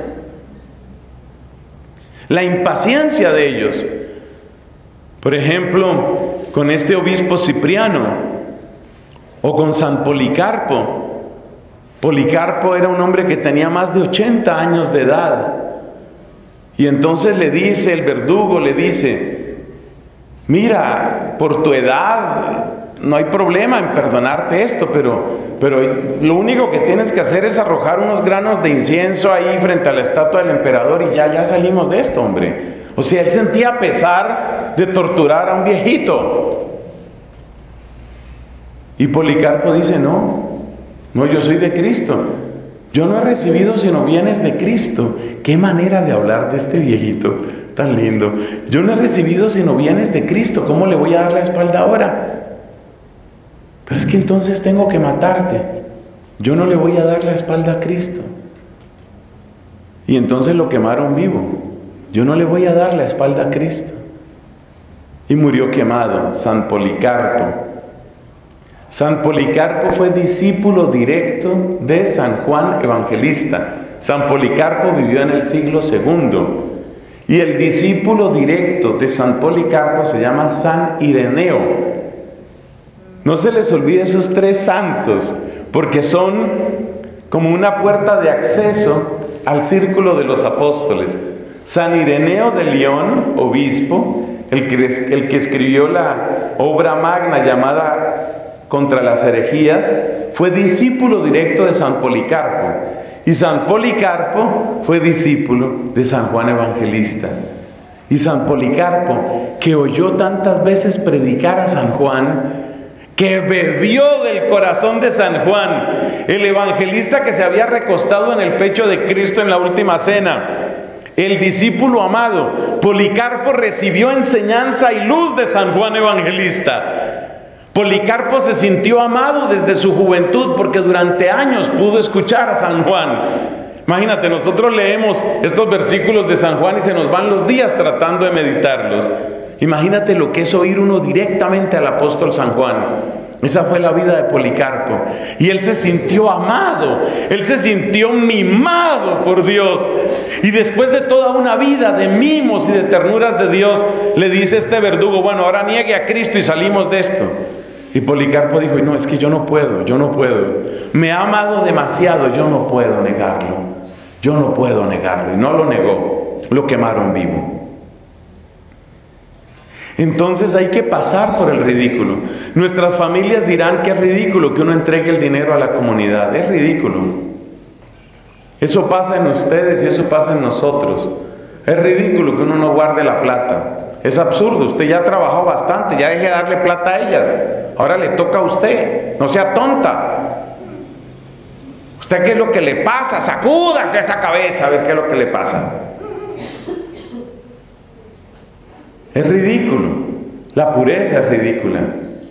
La impaciencia de ellos. Por ejemplo, con este obispo Cipriano o con San Policarpo. Policarpo era un hombre que tenía más de ochenta años de edad. Y entonces le dice, el verdugo le dice, mira, por tu edad no hay problema en perdonarte esto, pero, pero lo único que tienes que hacer es arrojar unos granos de incienso ahí frente a la estatua del emperador y ya, ya salimos de esto, hombre. O sea, él sentía pesar de torturar a un viejito. Y Policarpo dice, no, no, yo soy de Cristo. Yo no he recibido sino bienes de Cristo. Qué manera de hablar de este viejito tan lindo. Yo no he recibido sino bienes de Cristo. ¿Cómo le voy a dar la espalda ahora? Pero es que entonces tengo que matarte. Yo no le voy a dar la espalda a Cristo. Y entonces lo quemaron vivo. Yo no le voy a dar la espalda a Cristo. Y murió quemado San Policarpo. San Policarpo fue discípulo directo de San Juan Evangelista. San Policarpo vivió en el siglo segundo. Y el discípulo directo de San Policarpo se llama San Ireneo. No se les olvide esos tres santos, porque son como una puerta de acceso al círculo de los apóstoles. San Ireneo de León, obispo, el que, el que escribió la obra magna llamada Contra las herejías, fue discípulo directo de San Policarpo. Y San Policarpo fue discípulo de San Juan Evangelista. Y San Policarpo, que oyó tantas veces predicar a San Juan, que bebió del corazón de San Juan, el evangelista que se había recostado en el pecho de Cristo en la última cena, el discípulo amado, Policarpo recibió enseñanza y luz de San Juan Evangelista. Policarpo se sintió amado desde su juventud porque durante años pudo escuchar a San Juan. Imagínate, nosotros leemos estos versículos de San Juan y se nos van los días tratando de meditarlos. Imagínate lo que es oír uno directamente al apóstol San Juan. Esa fue la vida de Policarpo. Y él se sintió amado, él se sintió mimado por Dios. Y después de toda una vida de mimos y de ternuras de Dios, le dice este verdugo: bueno, ahora niegue a Cristo y salimos de esto. Y Policarpo dijo: no, es que yo no puedo, yo no puedo. Me ha amado demasiado, yo no puedo negarlo. Yo no puedo negarlo. Y no lo negó, lo quemaron vivo. Entonces hay que pasar por el ridículo. Nuestras familias dirán que es ridículo que uno entregue el dinero a la comunidad. Es ridículo. Eso pasa en ustedes y eso pasa en nosotros. Es ridículo que uno no guarde la plata. Es absurdo. Usted ya trabajó bastante, ya deje de darle plata a ellas. Ahora le toca a usted. No sea tonta. ¿Usted qué es lo que le pasa? Sacúdase esa cabeza a ver qué es lo que le pasa. Es ridículo. La pureza es ridícula.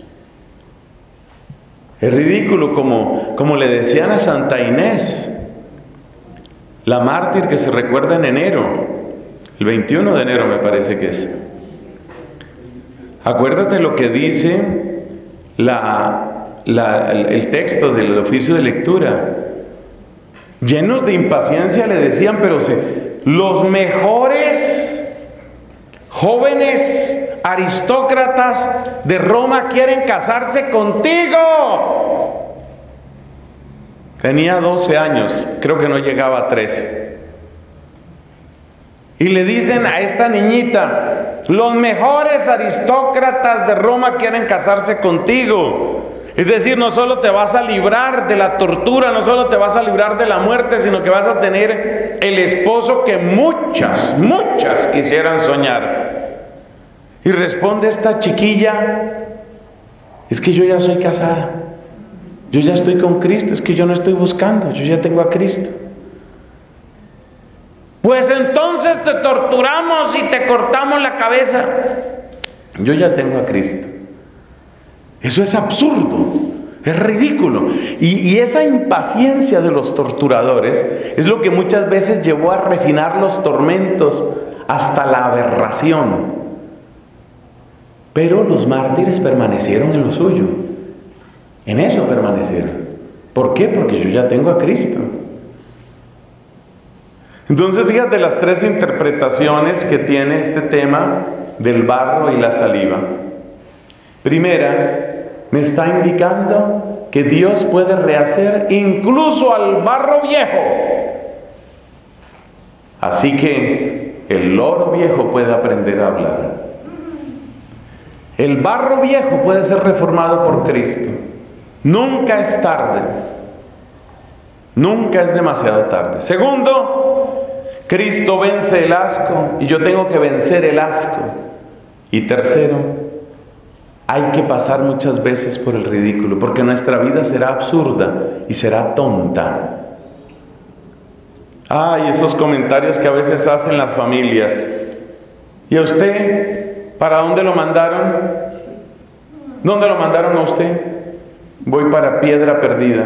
Es ridículo como, como le decían a Santa Inés, la mártir que se recuerda en enero, el veintiuno de enero me parece que es. Acuérdate lo que dice la, la, el, el texto del oficio de lectura. Llenos de impaciencia le decían: pero si los mejores jóvenes aristócratas de Roma quieren casarse contigo. Tenía doce años, creo que no llegaba a trece. Y le dicen a esta niñita: los mejores aristócratas de Roma quieren casarse contigo. Es decir, no solo te vas a librar de la tortura, no solo te vas a librar de la muerte, sino que vas a tener el esposo que muchas, muchas quisieran soñar. Y responde esta chiquilla: es que yo ya soy casada, yo ya estoy con Cristo, es que yo no estoy buscando, yo ya tengo a Cristo. Pues entonces te torturamos y te cortamos la cabeza. Yo ya tengo a Cristo. Eso es absurdo, es ridículo. Y, y esa impaciencia de los torturadores es lo que muchas veces llevó a refinar los tormentos hasta la aberración. Pero los mártires permanecieron en lo suyo. En eso permanecieron. ¿Por qué? Porque yo ya tengo a Cristo. Entonces fíjate las tres interpretaciones que tiene este tema del barro y la saliva. Primera, me está indicando que Dios puede rehacer incluso al barro viejo. Así que el loro viejo puede aprender a hablar. El barro viejo puede ser reformado por Cristo. Nunca es tarde. Nunca es demasiado tarde. Segundo, Cristo vence el asco y yo tengo que vencer el asco. Y tercero, hay que pasar muchas veces por el ridículo, porque nuestra vida será absurda y será tonta. Ay, esos comentarios que a veces hacen las familias. ¿Y a usted? ¿Para dónde lo mandaron? ¿Dónde lo mandaron a usted? Voy para Piedra Perdida.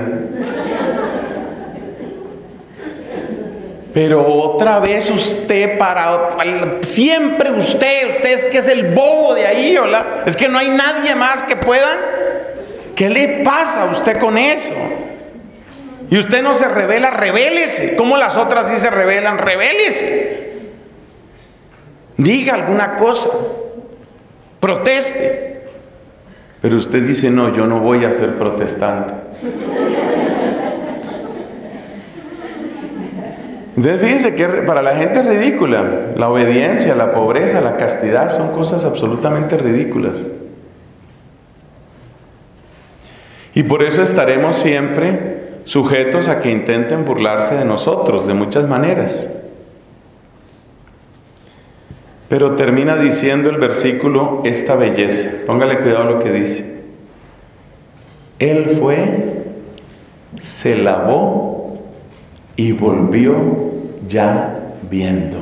Pero otra vez usted para... Siempre usted, usted es que es el bobo de ahí, ¿verdad? Es que no hay nadie más que puedan. ¿Qué le pasa a usted con eso? Y usted no se revela, rebélese. ¿Cómo las otras sí se rebelan? Rebélese. Diga alguna cosa. Proteste. Pero usted dice, no, yo no voy a ser protestante. Entonces fíjense que para la gente es ridícula. La obediencia, la pobreza, la castidad son cosas absolutamente ridículas. Y por eso estaremos siempre sujetos a que intenten burlarse de nosotros de muchas maneras. Pero termina diciendo el versículo esta belleza. Póngale cuidado a lo que dice. Él fue, se lavó y volvió ya viendo.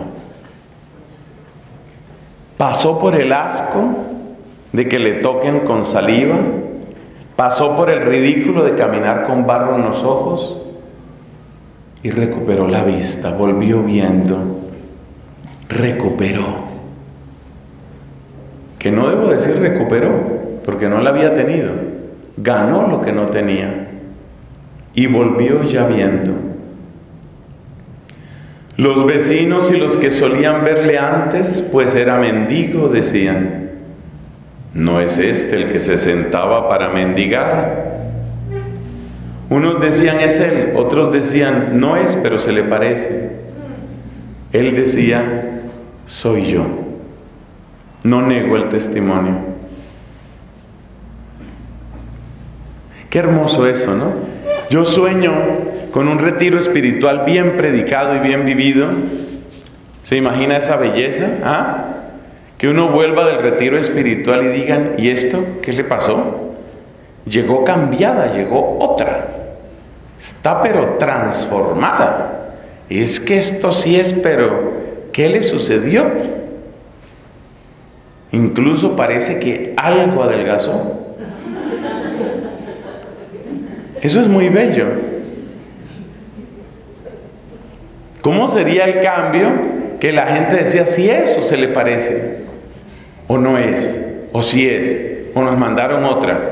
Pasó por el asco de que le toquen con saliva. Pasó por el ridículo de caminar con barro en los ojos y recuperó la vista, volvió viendo, recuperó. Que no debo decir recuperó, porque no la había tenido. Ganó lo que no tenía y volvió ya viendo. Los vecinos y los que solían verle antes, pues era mendigo, decían. ¿No es este el que se sentaba para mendigar? Unos decían es él, otros decían no es, pero se le parece. Él decía soy yo. No negó el testimonio. Qué hermoso eso, ¿no? Yo sueño con un retiro espiritual bien predicado y bien vivido. ¿Se imagina esa belleza? ¿Ah? Que uno vuelva del retiro espiritual y digan, ¿y esto qué le pasó? Llegó cambiada, llegó otra. Está pero transformada. Es que esto sí es, pero ¿qué le sucedió? Incluso parece que algo adelgazó. Eso es muy bello. ¿Cómo sería el cambio que la gente decía si eso se le parece? ¿O no es? ¿O si es? ¿O nos mandaron otra?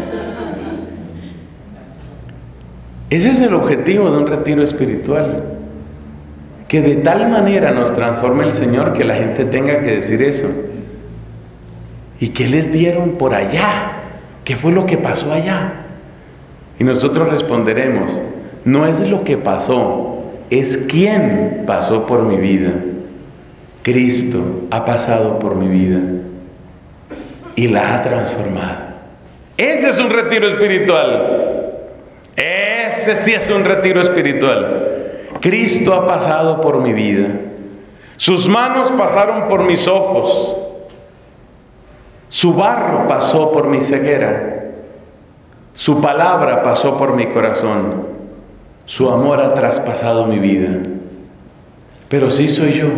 Ese es el objetivo de un retiro espiritual. Que de tal manera nos transforme el Señor que la gente tenga que decir eso. ¿Y qué les dieron por allá? ¿Qué fue lo que pasó allá? Y nosotros responderemos, no es lo que pasó, es quién pasó por mi vida. Cristo ha pasado por mi vida y la ha transformado. Ese es un retiro espiritual. Ese sí es un retiro espiritual. Cristo ha pasado por mi vida. Sus manos pasaron por mis ojos. Su barro pasó por mi ceguera. Su palabra pasó por mi corazón. Su amor ha traspasado mi vida. Pero sí soy yo.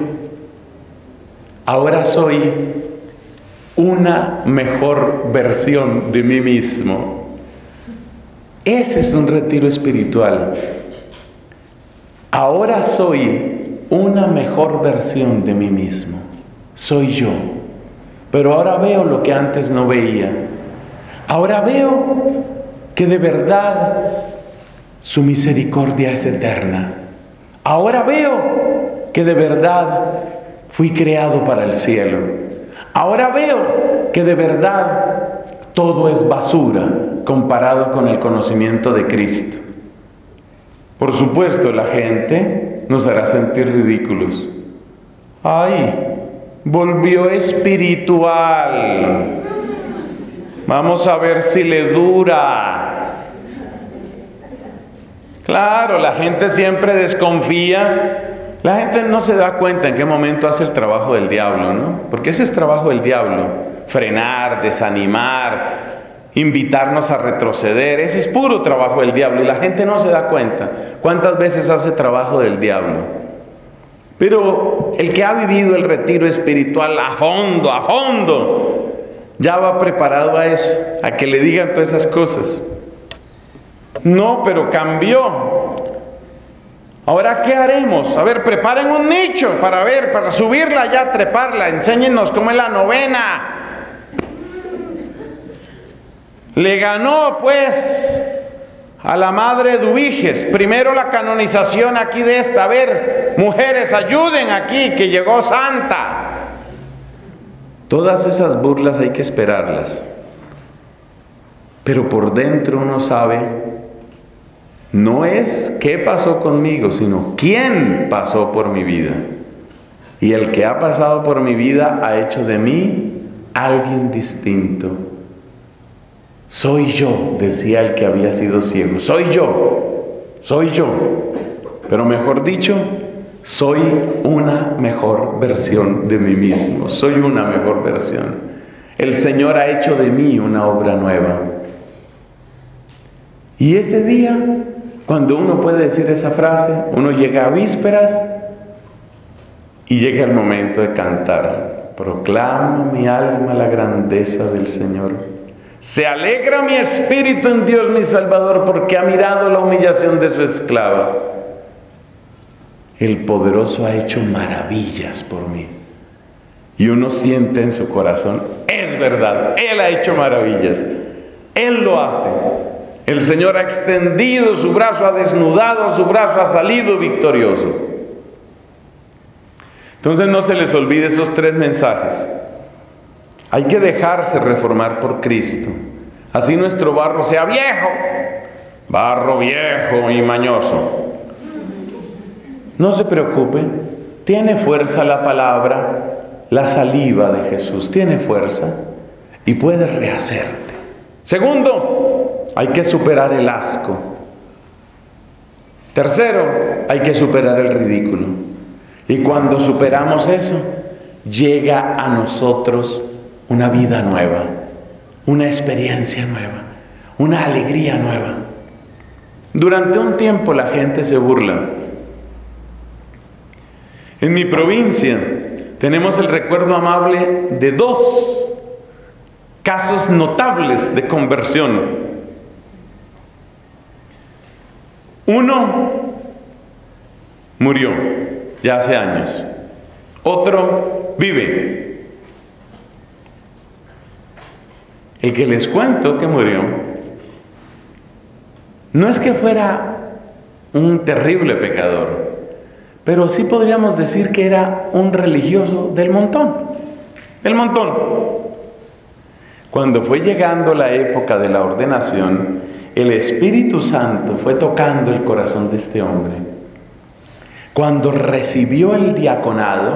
Ahora soy una mejor versión de mí mismo. Ese es un retiro espiritual. Ahora soy una mejor versión de mí mismo. Soy yo. Pero ahora veo lo que antes no veía. Ahora veo que de verdad su misericordia es eterna. Ahora veo que de verdad fui creado para el cielo. Ahora veo que de verdad todo es basura comparado con el conocimiento de Cristo. Por supuesto, la gente nos hará sentir ridículos. ¡Ay! Volvió espiritual. Vamos a ver si le dura. Claro, la gente siempre desconfía. La gente no se da cuenta en qué momento hace el trabajo del diablo, ¿no? Porque ese es trabajo del diablo. Frenar, desanimar, invitarnos a retroceder. Ese es puro trabajo del diablo y la gente no se da cuenta. ¿Cuántas veces hace trabajo del diablo? Pero el que ha vivido el retiro espiritual a fondo, a fondo, ya va preparado a eso, a que le digan todas esas cosas. No, pero cambió. Ahora, ¿qué haremos? A ver, preparen un nicho para ver, para subirla ya, treparla. Enséñenos cómo es la novena. Le ganó, pues, a la madre Dubiges. Primero la canonización aquí de esta. A ver, mujeres, ayuden aquí, que llegó santa. Todas esas burlas hay que esperarlas. pero por dentro uno sabe, no es qué pasó conmigo, sino quién pasó por mi vida. Y el que ha pasado por mi vida ha hecho de mí alguien distinto. Soy yo, decía el que había sido ciego. Soy yo, soy yo. Pero mejor dicho, soy una mejor versión de mí mismo. Soy una mejor versión. El Señor ha hecho de mí una obra nueva. Y ese día, cuando uno puede decir esa frase, uno llega a vísperas y llega el momento de cantar. Proclama mi alma la grandeza del Señor. Se alegra mi espíritu en Dios mi Salvador, porque ha mirado la humillación de su esclava. El poderoso ha hecho maravillas por mí. Y uno siente en su corazón, es verdad, Él ha hecho maravillas. Él lo hace. El Señor ha extendido su brazo, ha desnudado su brazo, ha salido victorioso. Entonces no se les olvide esos tres mensajes. Hay que dejarse reformar por Cristo. Así nuestro barro sea viejo, barro viejo y mañoso. No se preocupe, tiene fuerza la palabra, la saliva de Jesús, tiene fuerza y puede rehacerte. Segundo, hay que superar el asco. Tercero, hay que superar el ridículo. Y cuando superamos eso, llega a nosotros una vida nueva, una experiencia nueva, una alegría nueva. Durante un tiempo la gente se burla. En mi provincia tenemos el recuerdo amable de dos casos notables de conversión. Uno murió ya hace años, otro vive. El que les cuento que murió, no es que fuera un terrible pecador, pero sí podríamos decir que era un religioso del montón, del montón. Cuando fue llegando la época de la ordenación, el Espíritu Santo fue tocando el corazón de este hombre. Cuando recibió el diaconado,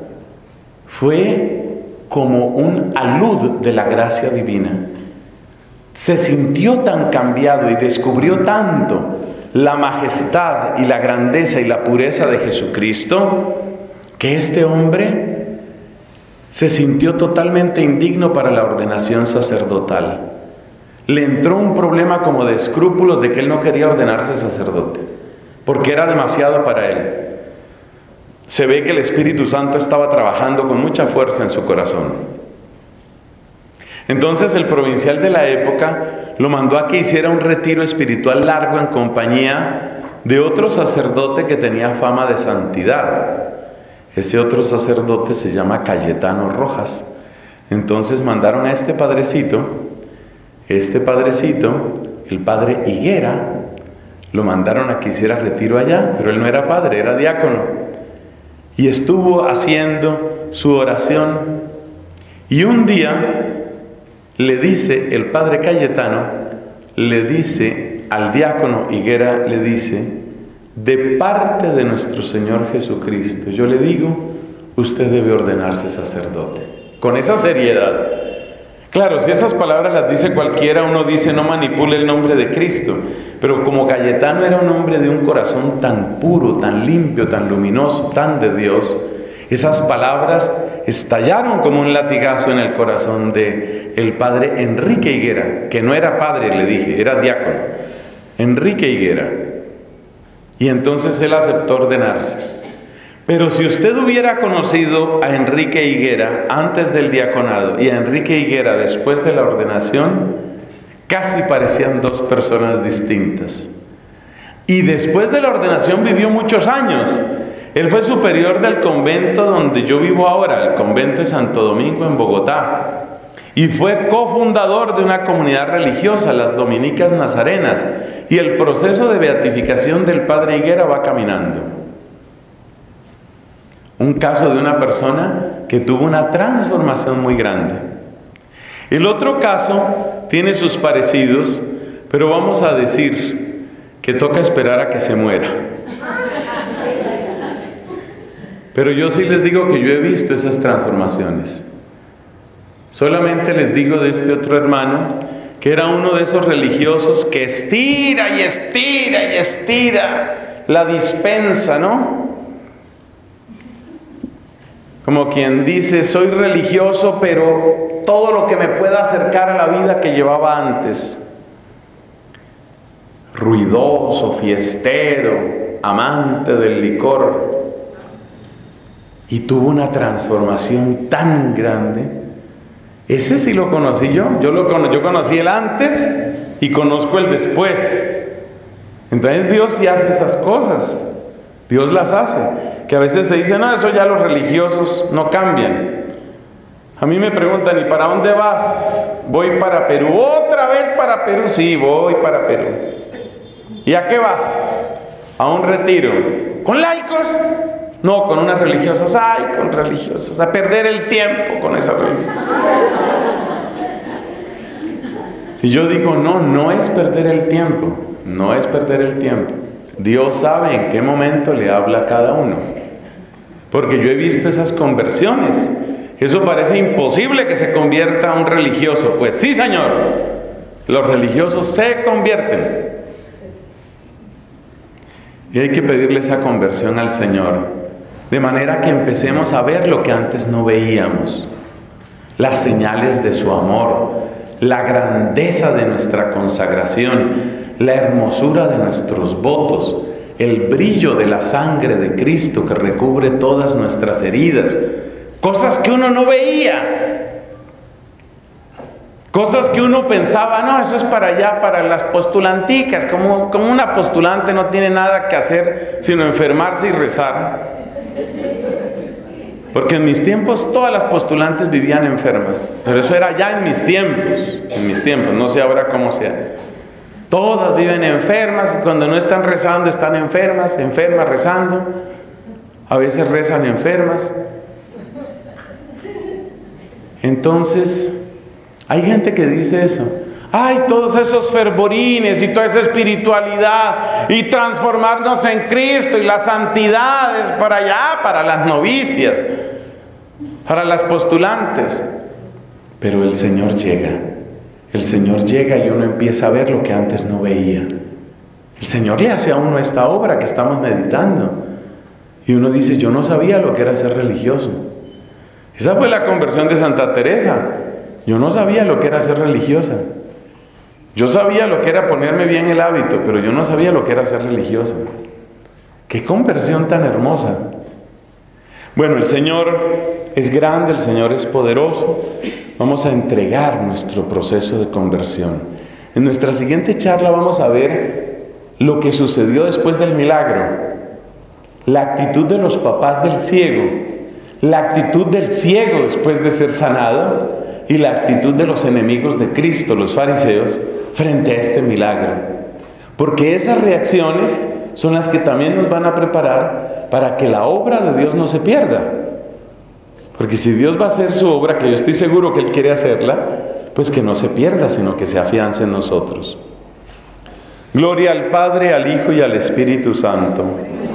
fue como un alud de la gracia divina. Se sintió tan cambiado y descubrió tanto la majestad y la grandeza y la pureza de Jesucristo, que este hombre se sintió totalmente indigno para la ordenación sacerdotal. Le entró un problema como de escrúpulos de que él no quería ordenarse sacerdote, porque era demasiado para él. Se ve que el Espíritu Santo estaba trabajando con mucha fuerza en su corazón. Entonces el provincial de la época lo mandó a que hiciera un retiro espiritual largo en compañía de otro sacerdote que tenía fama de santidad. Ese otro sacerdote se llama Cayetano Rojas. Entonces mandaron a este padrecito, este padrecito, el padre Higuera, lo mandaron a que hiciera retiro allá, pero él no era padre, era diácono. Y estuvo haciendo su oración. Y un día le dice el padre Cayetano, le dice al diácono Higuera, le dice: de parte de nuestro Señor Jesucristo, yo le digo, usted debe ordenarse sacerdote. Con esa seriedad. Claro, si esas palabras las dice cualquiera, uno dice no manipule el nombre de Cristo. Pero como Cayetano era un hombre de un corazón tan puro, tan limpio, tan luminoso, tan de Dios, esas palabras estallaron como un latigazo en el corazón de el padre Enrique Higuera, que no era padre, le dije, era diácono. Enrique Higuera. Y entonces él aceptó ordenarse. Pero si usted hubiera conocido a Enrique Higuera antes del diaconado y a Enrique Higuera después de la ordenación, casi parecían dos personas distintas. Y después de la ordenación vivió muchos años. Él fue superior del convento donde yo vivo ahora, el convento de Santo Domingo en Bogotá. Y fue cofundador de una comunidad religiosa, las Dominicas Nazarenas. Y el proceso de beatificación del padre Higuera va caminando. Un caso de una persona que tuvo una transformación muy grande. El otro caso tiene sus parecidos, pero vamos a decir que toca esperar a que se muera. Pero yo sí les digo que yo he visto esas transformaciones. Solamente les digo de este otro hermano, que era uno de esos religiosos que estira y estira y estira la dispensa, ¿no? Como quien dice, soy religioso, pero todo lo que me pueda acercar a la vida que llevaba antes. Ruidoso, fiestero, amante del licor. Y tuvo una transformación tan grande. Ese sí lo conocí yo. Yo, lo cono yo conocí el antes y conozco el después. Entonces Dios sí hace esas cosas. Dios las hace. Que a veces se dice, no, eso ya los religiosos no cambian. A mí me preguntan, ¿y para dónde vas? Voy para Perú. ¿Otra vez para Perú? Sí, voy para Perú. ¿Y a qué vas? A un retiro. ¿Con laicos? No, con unas religiosas. Ay, con religiosas. A perder el tiempo con esas religiosas. Y yo digo, no, no es perder el tiempo. No es perder el tiempo. Dios sabe en qué momento le habla a cada uno. Porque yo he visto esas conversiones. Eso parece imposible que se convierta a un religioso. Pues sí, Señor. Los religiosos se convierten. Y hay que pedirle esa conversión al Señor. De manera que empecemos a ver lo que antes no veíamos. Las señales de su amor. La grandeza de nuestra consagración. La hermosura de nuestros votos, el brillo de la sangre de Cristo que recubre todas nuestras heridas, cosas que uno no veía, cosas que uno pensaba, no, eso es para allá, para las postulanticas, como, como una postulante no tiene nada que hacer sino enfermarse y rezar, porque en mis tiempos todas las postulantes vivían enfermas, pero eso era ya en mis tiempos, en mis tiempos, no sé ahora cómo sea. Todas viven enfermas y cuando no están rezando están enfermas, enfermas rezando. A veces rezan enfermas. Entonces, hay gente que dice eso. Ay, todos esos fervorines y toda esa espiritualidad y transformarnos en Cristo y las santidades para allá, para las novicias, para las postulantes. Pero el Señor llega. El Señor llega y uno empieza a ver lo que antes no veía. El Señor le hace a uno esta obra que estamos meditando. Y uno dice, yo no sabía lo que era ser religioso. Esa fue la conversión de Santa Teresa. Yo no sabía lo que era ser religiosa. Yo sabía lo que era ponerme bien el hábito, pero yo no sabía lo que era ser religiosa. ¡Qué conversión tan hermosa! Bueno, el Señor es grande, el Señor es poderoso. Vamos a entregar nuestro proceso de conversión. En nuestra siguiente charla vamos a ver lo que sucedió después del milagro. La actitud de los papás del ciego. La actitud del ciego después de ser sanado. Y la actitud de los enemigos de Cristo, los fariseos, frente a este milagro. Porque esas reacciones son las que también nos van a preparar para que la obra de Dios no se pierda. Porque si Dios va a hacer su obra, que yo estoy seguro que Él quiere hacerla, pues que no se pierda, sino que se afiance en nosotros. Gloria al Padre, al Hijo y al Espíritu Santo.